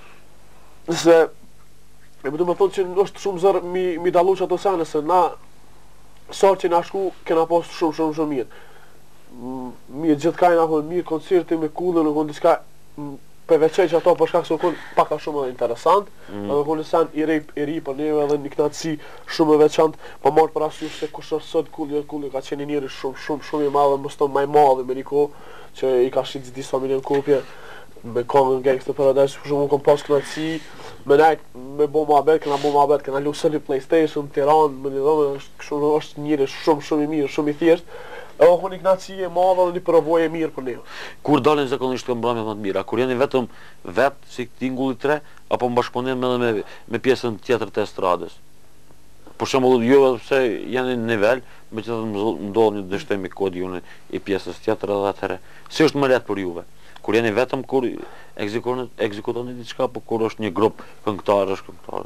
Se e më thonë që është shumë zërë mi dalu që ato sene, se na sa që na shku, kena pas shumë mirë. Mirë, gjithë ka i na konë mirë, koncerti me kullën, në konë diska përveçej që ato përshkak se konë paka shumë edhe interesant, edhe konë sen i ri për neve edhe një knatësi shumë e veçant, pa marrë për asysh se kush është sot kulli ka qenë njëri shumë i madhe, më ston maj madhe me një kohë, që i ka shqit disa milion kopje, me kongën Gangsta Paradise, shumë unë kom pas knatësi, me nejt, me bo muhabet, kena lusën një PlayStation, Tiran, me një dhome, është njëri shumë i mirë, shumë i thjesht, edhe unë një knatësi e madhe dhe një përvoj e mirë për ne. Kur dalin zakonisht të mbrëmje më të mira, kur jeni vetëm vetë si tingulli 3, apo bashkëpunim edhe me pjesën tjetër të estradës? Për shembull, jo edhe pse janë në nivel, megjithatë ndodh një dështim i kodit i pjesës tjetër edhe atëherë. Si është më lehtë për juve? Kur jeni vetëm, kur ekzekutoni diçka, apo kur është një grup këngëtarësh,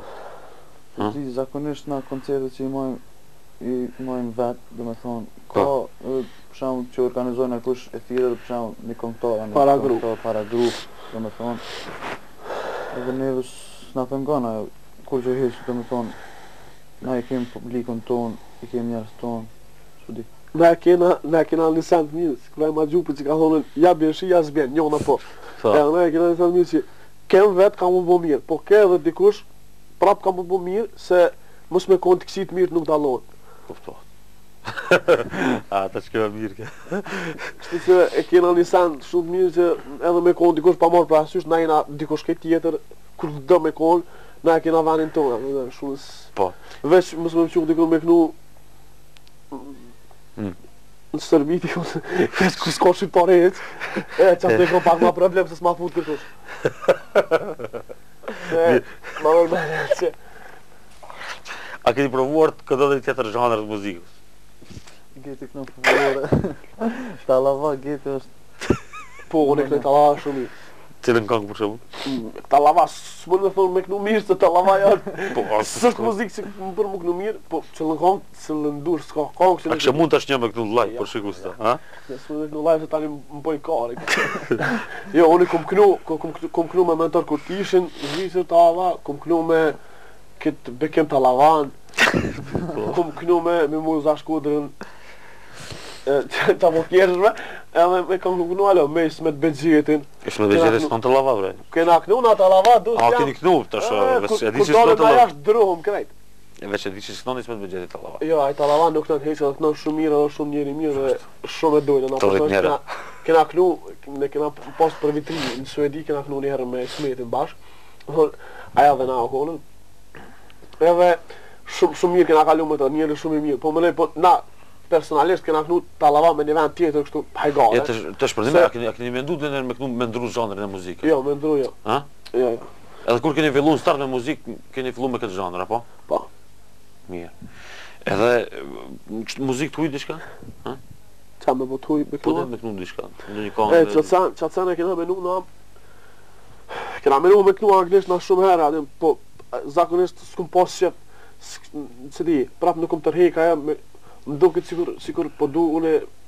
Si zakonisht na koncertet që i mojmë vetë, dhe me thonë, ka për shembull që organizojnë kush e thirrë, për shembull një këngëtar para grup, dhe me thonë, edhe neve s'na pengon ajo, kur që heq, dhe me thonë, na i kemi publikun ton, i kemi njerëz ton, s'u di. Na kena një sent mirë, kërë e ma gjupë që ka thonë, ja bjeshi, ja s'bjen, njona po. Na kena një sent mirë që kem vetë ka më bo mirë, po ke edhe dikush, prap ka më bo mirë, se mos me konë të kësit mirë nuk dalon. Kuptohet. Ta shkeva mirë ke. Kështu që e kena një sent shumë mirë që edhe me konë dikush pa marë pra asysh, na jena dikush këtë tjetër, kur do me konë, na e kena vanin tonë, shumës. Po. Veç mos me qukë dikush me kënu në Serbiti, veç ku s'ka shqiptare hec, që atë e kom pak ma problem se s'ma fut kërtush. Ma normal që... A keni provuar këtë dhe tjetër zhanër të muzikës? Geti kënë përvore. Talava, geti është... Po, unë e kënë talava shumë mirë. Cilën këngë për shumë? Talava, s'më në thonë me kënu mirë, se talava janë... Po, s'është muzikë që më për më kënu mirë, po qëllën këngë, qëllën dur, s'ka këngë që... A kështë mund të është një me kënu live, për shikus të, ha? S'më në kënu live se tani më pojnë kari. Jo, unë kom kënu me mentor kur t'ishin, zvisër talava, kom kënu me këtë bekem talavan, kom kënu me muza shkudrën, ta po fjerëshme, edhe me kam kënu alo, me Ismet Begjetin. Ismet Begjetin s'kon të lava, bre? Kena kënu na të lava, du s'jam. A, keni kënu, tash, e di që s'kon s'kon të lava. jashtë druhëm, krejt. Veç e di që s'kon Ismet Begjetin të lava. Jo, aj të lava nuk në të heqë, edhe kënu shumë mirë, edhe shumë njeri mirë, dhe shumë e dojnë. Të rrit njëra. Kena kënu, ne kena pas për vitrinë, në Suedi kena kënu njëherë me Ismetin bashkë, aja dhe na okonën. Edhe shumë mirë kena kalu me të, njeri shumë i mirë, po më nej, po na personalisht kena kënu talava me një vend tjetër kështu hajgare. Të shpërdime, a keni mendu dhe me kënu mendru zhanërin e muzikës? Jo, mendru jo. Ha? Jo. Edhe kur keni fillu në start me muzikë, keni fillu me këtë zhanër, apo? Po. Mirë. Edhe muzikë t'uj dishka? Qa me botuj me Po kënu? dhe me kënu dishka? Qatësane kena menu na... Kena menu me kënu anglisht na shumë herë, po zakonisht s'kum pas qep, që di, prap nuk kum tërhej ka ja, më do këtë sikur po du une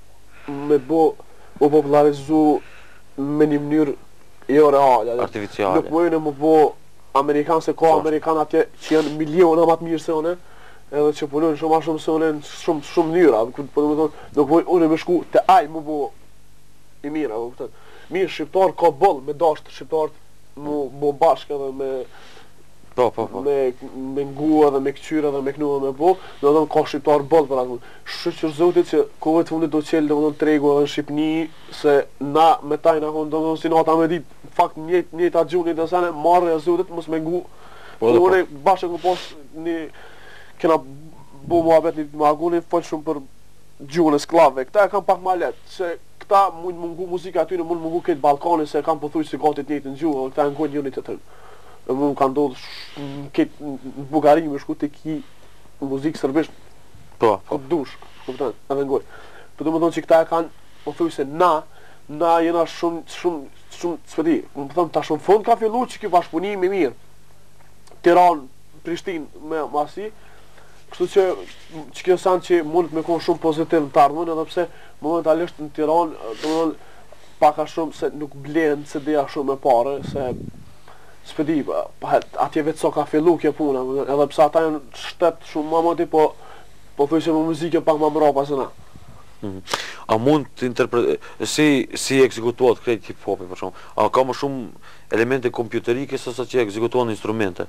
me bo popularizu me një mënyrë jo reale. Artificiale. Nuk mujnë me bo Amerikan se ka Amerikan atje që janë miliona më të mirë se une, edhe që punojnë shumë ma shumë se une në shumë mënyra. Po do të thonë, nuk mujnë une me shku te aj mu bo i mira, kupton. Mirë, shqiptar ka boll me dashtë shqiptarët mu bo bashkë edhe me Po. me ngua dhe me këqyra dhe me knu dhe me bo, do të thonë ka shqiptar boll për atë. Shqyr zotit që kohët fundit do qelë do të thonë tregu edhe në Shqipni, se na me tajna do të thonë si nata me dit, fakt njëta gjuni dhe sene, marrë e zotit, mos me ngu, po une bashkë ku pos një, kena bo muhabet një maguni, folë shumë për gjuhën e sklavëve, këta e kam pak ma letë, se këta mund mungu muzika aty në mund mungu këtë Balkani, se kam pëthuj si gatit njëtë në gjuhë, këta e në kojnë njënit të tërë. Dhe mu më ka ndodhë në Bugari me shku të ki muzikë sërbisht këtë dush, këpëtan, edhe ngoj. Për du më thonë që këta e kanë, më thuj se na jena shumë, s'pëdi, më thonë ta shumë fund ka fillu që kjo bashkëpunim i mirë. Tiran, Prishtin me masi, kështu që kjo sanë që mund me konë shumë pozitiv në të ardhën, edhe pse momentalisht në Tiran, të më thonë, paka shumë se nuk blenë CD-a shumë me pare, se s'pedi, atje vetë so ka fillu kjo puna, edhe pse ata janë shtetë shumë ma moti, po thuj se më muzike pak ma mrapa se na. A mund të si ekzekutohet krejt hip-hopi për shumë? A ka më shumë elemente kompjuterike sësa që ekzekutohen instrumente?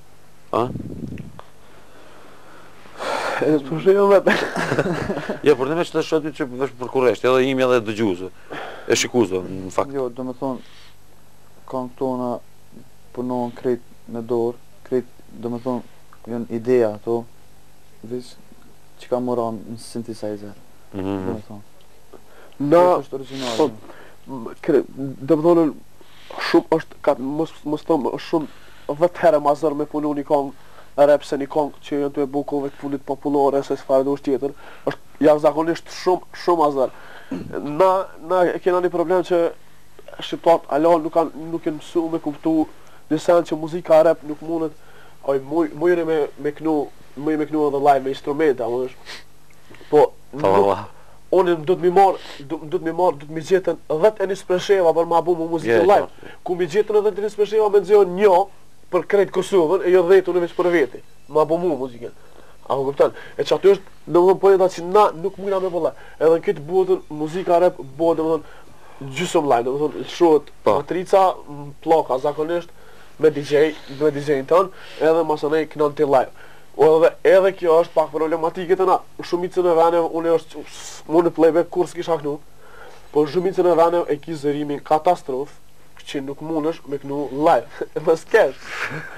E s'po shumë vetë. Ja, për në me që të shëtë që vesh për kuresht, edhe imi edhe dëgjuzë, e shikuzë, në fakt. Jo, do me thonë, kanë tona punohen krejt me dorë, krejt, do me thonë, janë ideja ato, vish që ka moran në synthesizer, do me thonë. Na, është original. do me thonë, shumë është, mos thonë, është shumë 10 herë ma zërë me punu një kongë rap se një kongë që janë të e bukove të fundit populore se s'fare do është tjetër, është jashtëzakonisht shumë ma zërë. Na kena një problem që shqiptarët alo nuk janë mësu me kuptu në sen që muzika rap nuk mundet mujnë me knu edhe live me instrumenta, po unë do të mi gjetën 10 e një spresheva për ma bu mu muzikë live, ku mi gjetën 10 e një spresheva me nëzion një për krejt Kosovën e jo 10 unë veç për veti, ma bu mu muzikën. A më këpëtan, e që aty është në më pojeta që na nuk mujna me bëlla, edhe në këtë botën muzika rap bëhet dhe më thonë gjysëm live, dhe më thonë shohet matrica, ploka zakonisht, me DJ-në tonë, edhe masonej kënon të live. Edhe kjo është pak problematike të na. Shumicën e vene, unë playback kur s'kisha kënu, po shumicën e vene e ki zërimin katastrofë, që nuk mundesh me kënu live. E më s'kesh.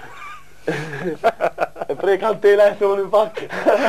E prej kanë tela e thonë pak.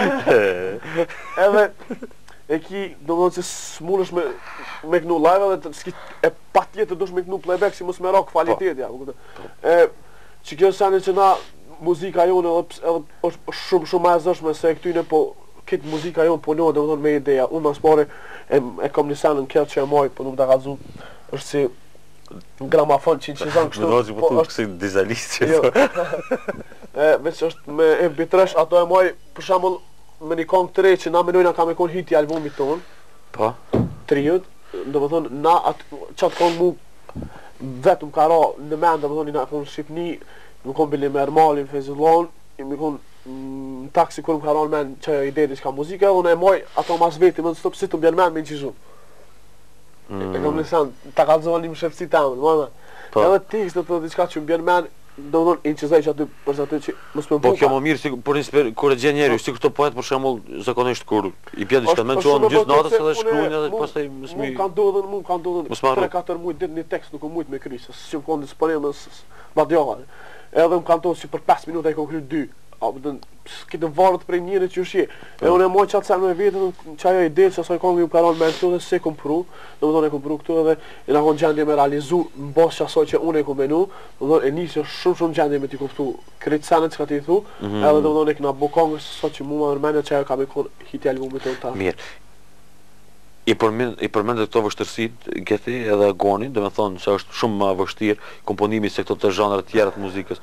Edhe e ki, do më thonë që s'mundesh me kënu live, edhe e pa tjetë dush me kënu playback, si mos me ro kvaliteti. Që kjo sani që na muzika jonë edhe është shumë ma e zëshme se e këtyne, po këtë muzika jonë punohet dhe më thonë me ideja. Unë mas pare e kom një sanë në këtë që e moj, po nuk da ka zu, është si gramafon që në qizan kështu. Me nozë po tu kësi dizalist që veç është me MP3, ato e moj, për shambull, me një kong të rej që na menojna ka me kon hiti albumit tonë. Po? Triut, do më thonë, na qatë kong mu vetëm ka ra në men, do më thonë, na konë Shqipni, më konë Bili Mermalin, Fezullon, më konë në taksi kur më ka ra në men që ide di qka muzika, unë e moj ato mas veti, më në stop si të mbjen men me në qizhun. E kom nësan, ta ka zonë një më shëfësi të amën, edhe tekst dhe të diqka që mbjen men, do më thonë, inqizaj që aty përsa aty që mësë me po kjo më mirë, si kur e gjen njeri, si këto poet për shemull zakonisht kur i pjen diçka me qonë gjysë natës edhe shkruajnë edhe pastaj mësë mi... Mu kanë dodhen 3-4 mujt dit një tekst nuk mujt me kry, se që më konë disponim në badjova. Edhe më kanë dodhen si për 5 minuta i konë kry 2. Këtë varët prej njëri që është je. E unë e moj qatë sen me vetën që ajo ide që asoj kongë ju karon me këtu dhe se kom pru. Në më thonë e kom pru këtu edhe e në konë gjendje me realizu në bas që asoj që unë e kom menu. Në më thonë e njësë shumë gjendje me t'i kuptu kretë senet që ka t'i thu. Edhe në më thonë e këna bo kongë sot që mu ma nërmenja që ajo ka me konë hiti albumit të ta. Mirë. I përmendë këto vështërsit, Geti edhe Goni, dhe me thonë që është shumë ma vështirë komponimi se këto të zhanrë tjera të muzikës.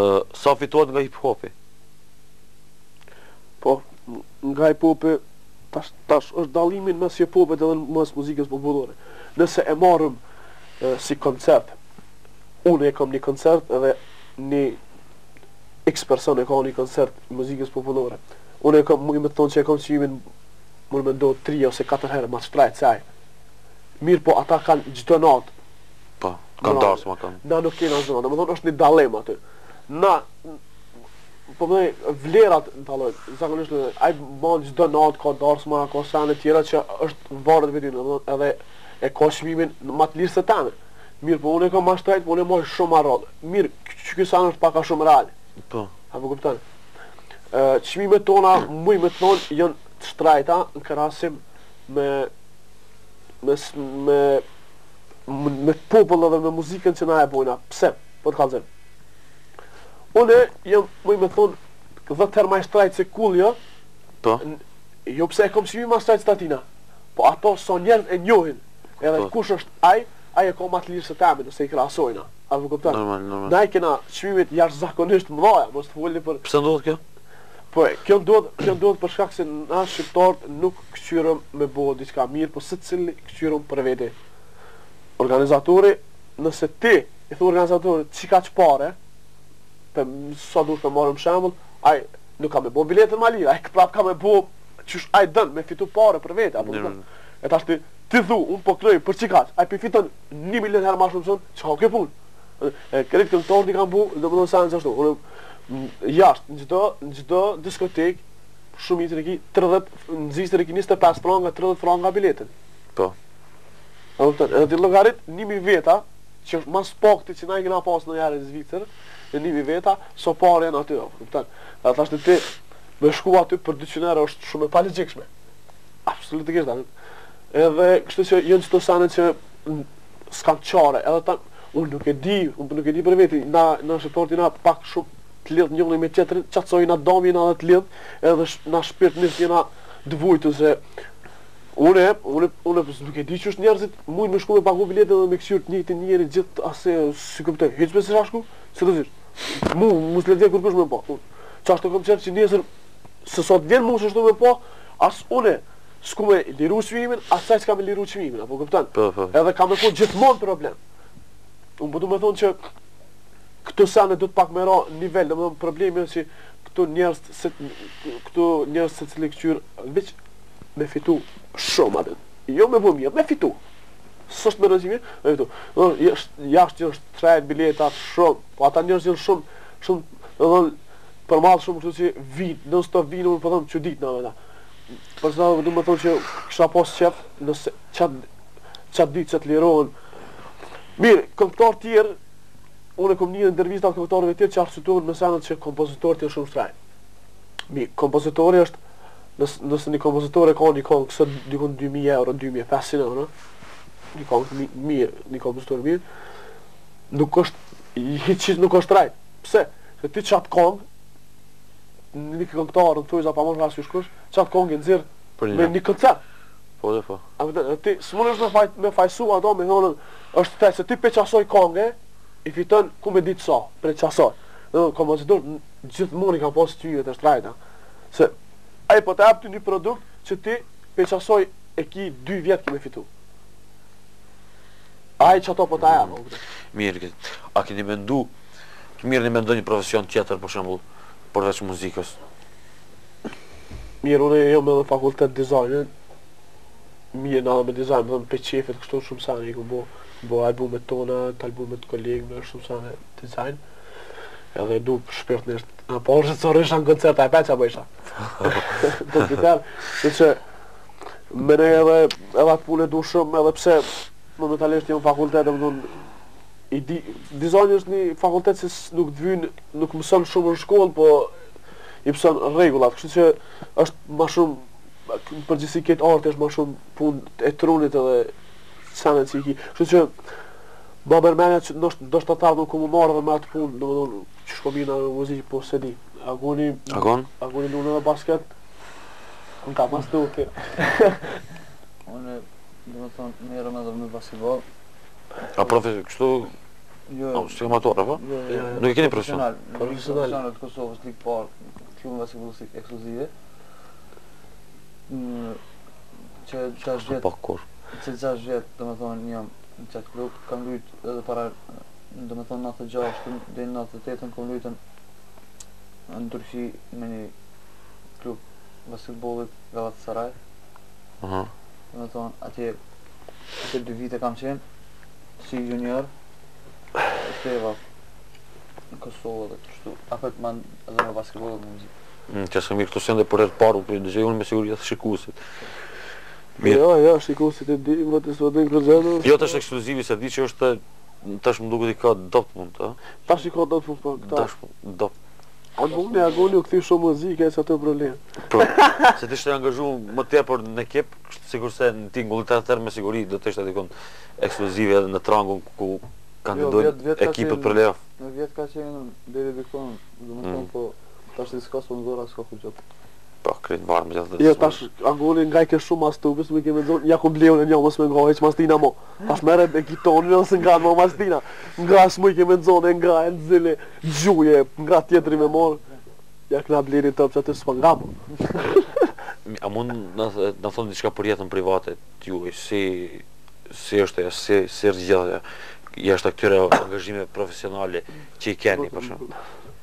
Sa fitohet nga hip-hopi? Po, nga hip-hopi Tash është dallimin mes hip-hopit edhe mes muzikës popullore. Nëse e marrëm si koncert, unë e kam një koncert edhe një X person e ka një koncert muzikës popullore. Unë e kam, mu i me thonë që e kam qëjimin, mu i me do 3 ose 4 herë ma shtrajt saj. Mirë po ata kanë gjithë natë. Po, kanë darës ma kanë. Na nuk kena zonë, më thonë është një dalem aty. Na, po më dhe vlerat në talojnë, zakonisht ai banë gjithë natë, ka darës ma, ka sene tjera që është varet vetin, edhe e ka shmimin ma të lirë se teme. Mirë po unë e kam ma shtrajt, po unë e marrë shumë arrallë. Mirë, që kjo sanë është paka shumë reali. Po. Apo kupton? Çmimet tona muj me thonë janë të shtrajta në krahasim me popull edhe me muzikën që na e bojna. Pse? Po të kallëzim. Unë jam muj me thonë 10 herë më shtrajt se kulja. Po. Jo pse e kam çmim më shtrajt statina. Po ato son njerëz e njohin. Edhe kush është ai e ka më të lirë se tami nëse i krahasojna. Apo kupton? Normal. Na i kena çmimet jashtëzakonisht mëdha, mos të foli për. Pse ndodh kjo? Po, kjo ndodh për shkak se na shqiptarët nuk këshyrëm me bëu diçka mirë, po secili këshyrëm për vete. Organizatori, nëse ti i thu organizatorit çka çpare, për sa duhet të marrim shembull, ai nuk ka me bëu biletën më lirë, ai prap ka me bëu çish ai dën me fitu parë për vete, apo kupton? E tash ti thu, unë po kloj për çikat, ai pi fiton 1 milion herë më shumë son, çka ke punë? Këtë këngëtorët i kanë bu, do më thonë sa në ashtu. Jashtë, në çdo diskotek, shumë i të reki 30, nxisë të reki 25 franga, 30 franga biletën. Po. Edhe ti llogarit 1000 veta, që është mas pakti që na i kena pas në jarë në Zvicër, e 1000 veta, so parë janë aty, kupton? Ata thashtë ti me shku aty për 200 euro është shumë e palogjikshme. Absolutisht tani. Edhe kështu që janë çdo sanë që s'kan çare, edhe ta unë nuk e di për veti, na shqiptarët na pak shumë të lidh njëri me tjetrin, çatsoj na dami na të lidh, edhe na shpirt nis jena dvujtu se unë nuk e di ç'është njerëzit, mund më shku me pagu biletën dhe me këshyr të njëjtin njëri gjithë asë si kuptoj, hiç pse shku, se do të thosh. Mos le të kur kush më po. Çfarë kam qenë që nesër se sot vjen mos ashtu më po, as unë s'ku me liru çmimin, asaj s'ka me liru çmimin, apo kupton? Po. Edhe kam me po gjithmonë problem. Unë po du me thonë që këtu sene du të pak me ra nivel, dhe më thonë problemi është që këtu njerës se cili këqyrë veç me fitu shumë atë. Jo me bu mirë, me fitu. Së është me rëzimi, me fitu. Jashtë është trajt biletat shumë, po ata njerës janë shumë, dhe thonë, për malë shumë kështu që vinë, nësë të vinë, unë po thonë që ditë në me ta. Përsa du me thonë që kësha pas qef, nëse qatë ditë që të lirohen. Mirë, këngëtar tjerë, unë e kom një intervista të këngëtarëve tjerë që arsituar me senët që kompozitorët janë shumë shtrajt. Mirë, kompozitori është, nëse një kompozitor e ka një këngë kësë dikon 2.000 euro, 2.500 euro, një këngë mirë, një kompozitor mirë, nuk është, nuk është shtrajt. Pse? Se ti qatë këngë, një këngëtarë në thujza pa mos rasë shkush, qatë këngë e nëzirë me një koncert. Po. Ti s'mund është me fajsu ato me thonën është të se ti pe qasoj këngë i fiton ku me ditë sa për qasoj. Dhe kompozitor gjithmonë i ka pas tyjet e shtrajta. Se ai po të jap ty një produkt që ti pe qasoj e ki 2 vjet ki me fitu. Ai çato po ta jap. Mirë, a keni mendu të mirë një mendoj një profesion tjetër për shembull përveç muzikës? Mirë, unë jam edhe fakultet dizajnin. Mirë në me dizajn, më dhëmë për qefet kështu shumë sane, i ku bo albumet tona, të albumet kolegëve, shumë sane dizajn. Edhe du shpirt nështë, po është të rrisha në koncert, a e peqa po isha. Do të piter, se që me ne edhe atë punë e du shumë, edhe pse momentalisht jam fakultet, dhe më dhënë, dizajn është një fakultet që nuk dhvyn, nuk mëson shumë në shkollë, po i mëson rregullat, kështu që është ma shumë në përgjithësi këtë artë është ma shumë punë e trunit edhe sanet që i ki. Kështu që ma mërmenja që ndoshtë të tarë nuk ku më marrë dhe me atë punë, në më dhonë që shkomina në muzikë, po se di. Agoni lunë dhe basket, në ka mas të uke. Unë, dhe më thonë, merëm edhe me basketball. A kështu? Jo. Së amator, apo? Nuk e keni profesional? Profesional të Kosovës, ligë parë, klubën basketballistik ekskluzive. që 6 vjet, Pa kur. që 6 vjet, domethënë jam në çat klub, kam luajt edhe para, domethënë 96 deri në 98 kam luajtur në Turqi me një klub basketbollit Galatasaray. Aha. Domethënë atje 2 vite kam qenë si junior. Sheva në Kosovë dhe kështu. Apet man edhe me basketbollit dhe muzikë. Që s'kam mirë këto sende për herë parë, për dëgjoj unë me siguri atë shikuesit. Mirë. Ja, shikuesit e di, më të s'vëdin kërëzenu. Jo tash ekskluzivi se di që është tash më duket i ka dopt mund të. Tash i ka do të fund për këta. Tash dopt. Agoni u këthi shumë muzike, e që atë problem. Po, se ti ishte angazhuar më tepër në ekip, sikur se në tingullit atëherë me siguri do të ishte dikon ekskluzive edhe në trangun ku kandidojnë ekipet për playoff. Në vjet ka qenë deri dikon, domethënë po tash s'ka sponsora, s'ka kur gjë. Po, krejt varë me gjithë dhe Jo, tash Agoni nga i ke shumë astupis, me keme zonë, ja ku bleun e një, mos me nga heq mastina mo. Tash mere e kitonin ose nga në mastina. Nga s'mu i keme zonë, nga e në zile, gjuje, nga tjetëri me morë. Ja këna bleni tëpë që atë s'pa nga mo. A mund në thonë diçka për jetën private t'juaj, si është e, si rrgjellja jashtë këtyre angazhime profesionale që i keni, për shumë.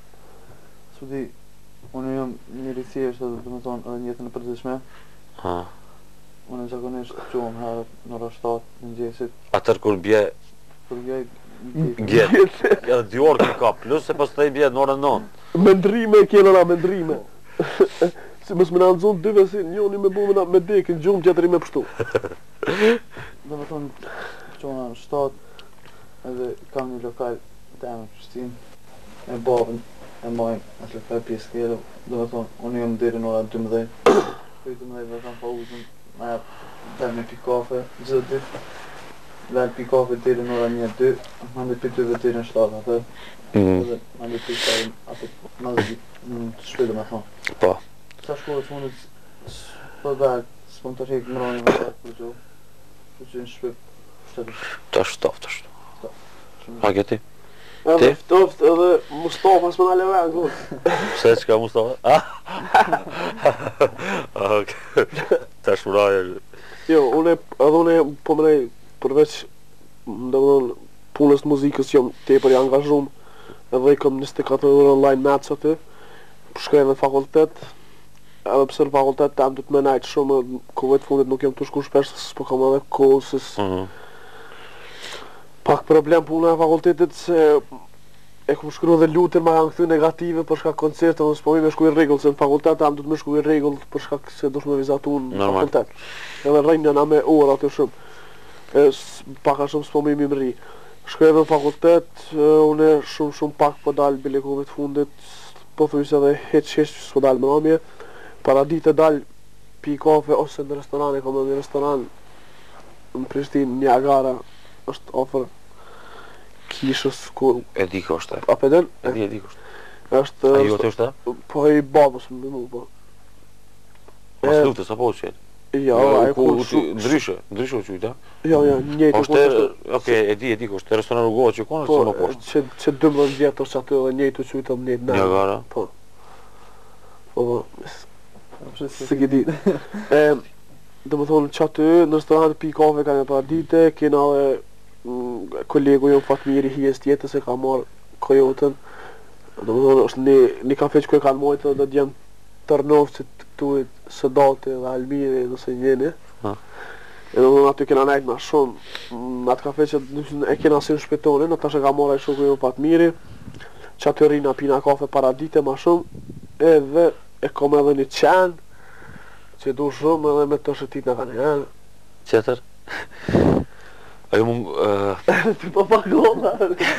Sudi, unë jam njëri thjesht edhe domethënë edhe në jetën e përditshme. Ha. Unë zakonisht quhem herët në ora 7 në mëngjesit. Atër kur bje Kur gjej gjet, edhe 2 orë ki ka, plus se pastaj bje në orën 9. Mendrime, kjenëra mendrime. Si mos më në nëzun dyve si njoni me bu me dekin, gjumë tjetëri me pështu. domethënë quhena në 7 edhe kam një lokal të emër Prishtinë, e babën e majmë atë lokal pjesë kjero, domethënë unë jam deri në ora 12. Për 12 kam pauzën, ma jap dal me pi kafe çdo ditë. Dal pi kafe deri në ora 1-2, mandej pi 2 deri në 7 atë. Edhe mandej pi kafe atë mazë në shpejt domethënë. Po. Sa shkollë të fundit po dal spontanisht më rani me për gjë. Që në shpejt shtëpi. Tash tash. A geti? Edhe ftoft edhe Mustafa s'më në leven, gut. Pse çka Mustafa? Ok. Tash vraje. Jo, edhe unë po mënej përveç domethënë punës të muzikës jam tepër i angazhuar, edhe i kam 24 orë online match aty. Shkoj në fakultet. Edhe pse në fakultet tam du të më najt shumë, kohët fundit nuk jam të shku shpesh, s'po kam edhe kohës. Pak problem puna e fakultetit se e kom shkru dhe lutër ma janë këthy negative për shkak koncerte, unë s'po mi me shku i regull, se në fakultet am du të me shku i regull për shkak se dush me vizatu në fakultet. Edhe rrejnë në me orë aty shumë. Paka shumë s'po mi më ri. Shkoj edhe në fakultet, unë shumë pak po dal bile kohët fundit, po thuj se edhe heq s'po dal më namje. Para ditë dal pi kafe ose në restoran, e kom edhe një restoran në Prishtinë, Niagara, është ofër kishës ku... E di ko është. A pëden? E di ko është. është... A ju të është? Po i babës më mu, po. Mas luftës, apo që jetë? Ja, a e ku... Ndryshe u qujta? Ja, njëjtë ku është... Oke, e di ko është, restoran rrugohet që konë, që më poshtë? Që 12 vjetër që aty dhe njëjtë u qujta më njëjtë nërë. Niagara? Po. Po, se ki ditë. Dhe më thonë që aty në restoran pi kafe ka një par dite, kena dhe kolegu jonë Fatmiri hijes tjetës e ka marrë kojotën. Dhe më thonë është një kafe që kërë kanë mojtë dhe djemë tërnovë që të këtuit Sëdati dhe Almiri nëse njeni. E dhe më thonë aty kena nejtë ma shumë, në atë kafe që e kena si në shpetonin, në tash e ka marrë e shoku jonë Fatmiri, që aty rina pina kafe para dite ma shumë, edhe e kom edhe një qenë, që du shumë edhe me të shëtit në kanë janë. Qetër? Ajo mund... Ty po pagolla.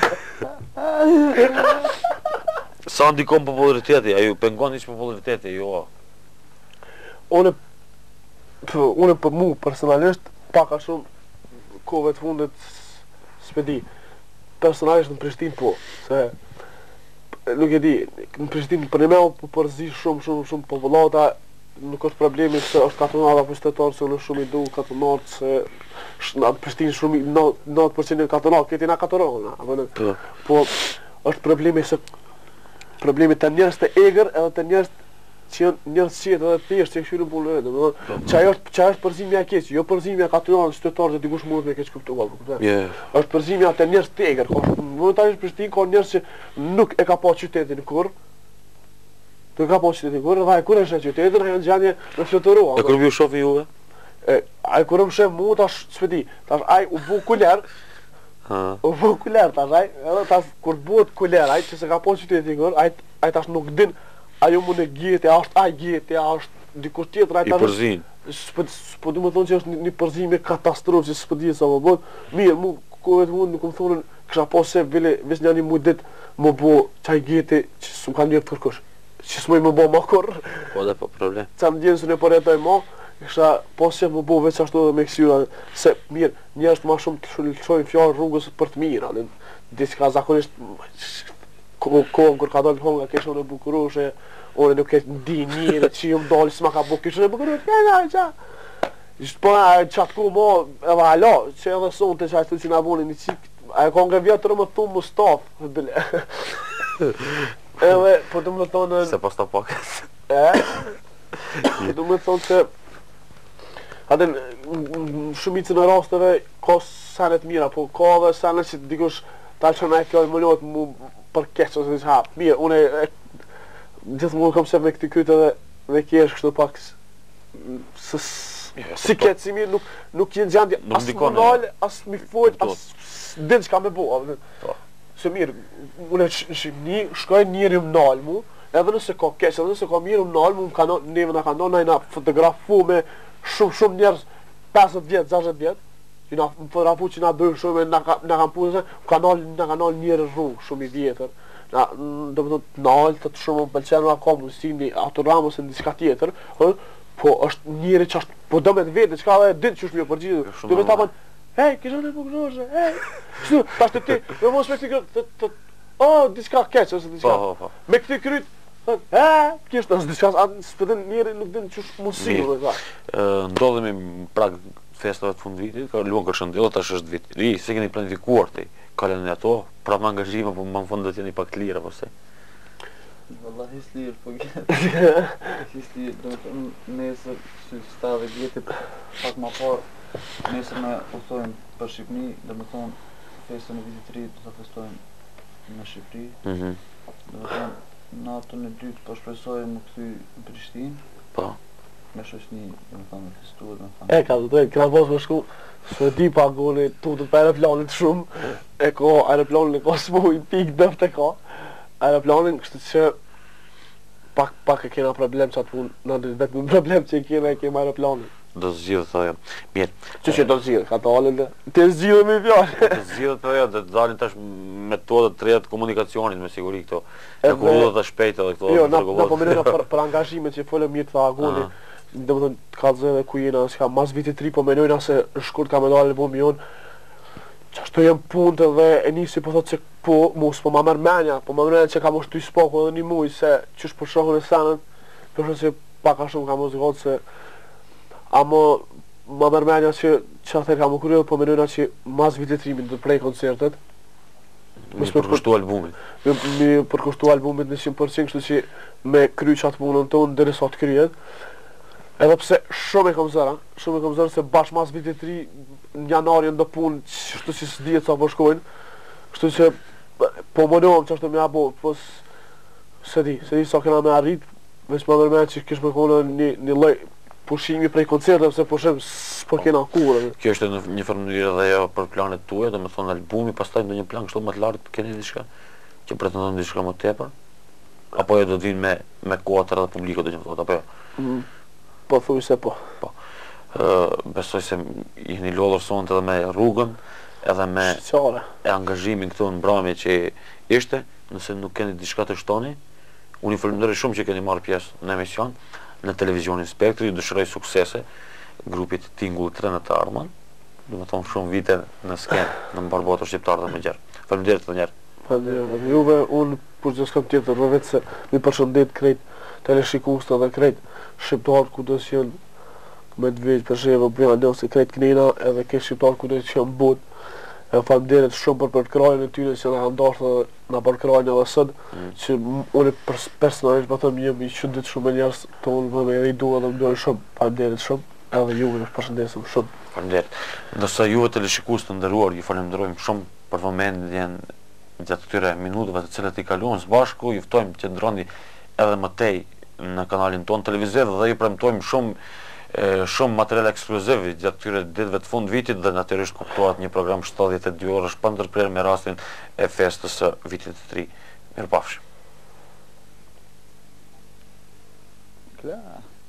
Sa ndikon populariteti? Ajo pengon ish populariteti, jo? Une për mu personalisht, paka shumë kove të fundit s'pedi. Personalisht në Prishtinë po, se... Nuk e di, në Prishtinë për një me po përzi shumë populata. Nuk është problemi se është katonat apo shtetar, se unë shumë i du katonat, se në Prishtinë shumë i 90% katonat, këti na katonat, po është problemi se problemi të njerëz të egrë edhe të njerëz që janë njerëz qetë edhe thjesht që këshirën punë edhe, domethënë çaj është përzimi i keq, jo përzimi i katrionit qytetarë që dikush mund të keq kuptuar, kupton? Është përzimi atë njerëz tegër, momentalisht Prishtinë ka njerëz që nuk e ka pa qytetin kurr. Të ka pa qytetin kurr, dhe ai kur është qytetin, ai në gjendje të fluturuar. E kur ju shofi juve? Ai kur më shef mua tash s'vedi, tash ai u bë kuler. U bë kuler tash ai, edhe tash kur bëhet kuler ai që se ka pa qytetin kurr, ai tash nuk din ajo mund e gjete, është dikush tjetër ai tash. I përzin. S'po du më thonë që është një përzim e katastrofë që s'po di sa më bën. Mirë, mu kohet mund nuk më thonë kisha pas se vele veç një muj dit më bo çaj gjete që s'm kanë njëtë kërkush. Që s'moj më bo ma kurr. Po dhe po problem. Ca më djenë së në përjetoj ma, kisha pas se më bo veç ashtu edhe me kësyra. Se mirë, njerëz ma shumë të lëshojnë fjallë rrugës për të mira. Diçka zakonisht kohën kur ka dalë honga kishën e bukuroshe, unë nuk e di njëre që ju më dalë s'ma ka bu kishën e bukuroshe, ishtë po qatë ku mo edhe alo, që edhe sonë të qajtë që nga boni një qik, a e ka nga vjetër më thumë Mustaf, bile. Edhe, po të më thonë... Se pas të pakës. Po të më thonë se... Aten, shumicën e rasteve, ka sanet mira, po ka dhe sanet që dikush talë që na e fjallë më lotë mu për keqë ose që hapë. Mirë, unë gjithmonë kam se me këti kytë edhe kjesh kështu pak si ketë si mirë nuk jenë gjendje as më nalë, as mi fojt, as din që ka me bo. Se mirë, unë në Shqipni shkoj njëri më nalë mu, edhe nëse ka keqë, edhe nëse ka mirë më nalë mu, neve në ka nalë, na fotografu me shumë njerës 50 vjetë, 60 vjetë, që na më fotografu që na dojnë shumë, na kam punë se, na ka nalë njëri rrugë shumë i vjetër. Do më thotë nalë të shumë më pëlqenë nga komu, si një autorama ose një diska tjetër, po është njëri që është, po do me të vete, që ka dhe ditë që është mjë përgjithë, do me tapën, hej, kishën e bukuroshe, hej, kështu, tash të ti, me mos me këti kryt, diska keqë, ose diska, me këti kryt, kishtë, ose diska, së pëtën njëri nuk din që është mundësi, ndodhemi prag festave të fund vitit, ka luan Kërshëndell, tash është vit ri, se keni planifikuar ti kalën e ato, pra më angazhime, po më në fund do t'jeni pak të lirë, apo se? Valla his lirë, po gjetë. His lirë, do të nesër, që 70 vjetë, pak ma parë, nesër me ustojnë për Shqipni, do më thonë, festën e vitit ri, do të festojnë në Shqipëri. Do më thonë, natën e dytë, po shpresojnë më këthy në Prishtinë. Po. Me shoqni, do më thonë, me festuar, do më thonë. Ka të dojnë, këna posë më shku, së di pa goni tutët për aeroplanit shumë, e ka aeroplanin e ka s'mu i pik dëft e ka. Aeroplanin, kështë që pak e kena problem që atë punë, në vetëm problem që e kema aeroplanin. Do të zgjidhë thoja. Mirë. Që do të zgjidhë, ka të alën dhe. Të zgjidhë me fjallë. Të zgjidhë thoja, dhe të dalin tash metodet të reja të komunikacionit me siguri këto. E kurudhët dhe shpejt edhe këto. Jo, na po menojna për angazhime që folëm mirë të agoni. Dhe më thënë, të kalëzë edhe ku jena, s'ka mas vitit 3, po menojna se në shkurt ka me dalë albumi jonë, që ashtu jem punët edhe e nisi po thotë që po, mos po ma mërë menja, po ma mërë që ka mosh 2 spoko edhe 1 muj, se qysh po shohën e senën, përshën se paka shumë ka mos gëtë se, amo ma mërë menja që atër ka më kurrë, po menojna që mas vitit 3 do të prej koncertet. Mi përkushtu albumit. Mi përkushtu albumit në 100%, kështu që me kry qatë punën tonë, dhe sa të kryet. Edhe pse shumë e kom zërë se bashkë mas vitit 3 në janarjen do punë qështu që së dhjetë sa po shkojnë, kështu që po mënohem që ashtu me abo, po se di sa kena me arrit, veç më mërmen që kish me kone një loj pushimi prej koncerteve, se pushem s'po kena kurë. Kjo është një formulirë dhe jo për planet tuaj, dhe me thonë albumi, pastaj në një plan kështu më të lartë, keni diçka që pretendon diçka më tepër, apo jo do të vinë me kuatër dhe publiko do që më thotë, apo jo? Po thuj se po. Besoj se jeni lodhur sonte edhe me rrugën, edhe me angazhimin këtu në mbrëmje që ishte, nëse nuk keni diçka të shtoni, unë ju falenderoj shumë që keni marrë pjesë në emision, në televizionin Spektri, ju dëshiroj suksese grupit Tingull 3 në të ardhmen, do të thonë shumë vite në skenë, në mbar botën shqiptare dhe më gjerë. Faleminderit edhe një herë. Faleminderit juve, unë për gjë s'kam tjetër, vetë se mi përshëndet krejt teleshikuestë dhe krejt shqiptarë ku do që jenë me të veç për sheve bëjnë ose krejt knina edhe ke shqiptarë ku do që jenë botë E faleminderit shumë për krajën e tyre që na ndoshta na bën krajën edhe sot, që unë personalisht po them jam i çudit shumë me njerëz tonë më i dua dhe më duan shumë. Faleminderit shumë. Edhe ju ju përshëndesim shumë. Faleminderit. Ndërsa juve teleshikues të nderuar, ju falenderojmë shumë për vëmendjen gjatë këtyre minutave të cilat I kaluam së bashku. Ju ftojmë që ndroni edhe më tej në kanalin ton televiziv dhe ju premtojmë shumë material ekskluziv gjatë këtyre ditëve të fund vitit dhe natyrisht kuptohet një program 72 orësh pa ndërprerje me rastin e festës së vitit të ri. Mirupafshim. Klar.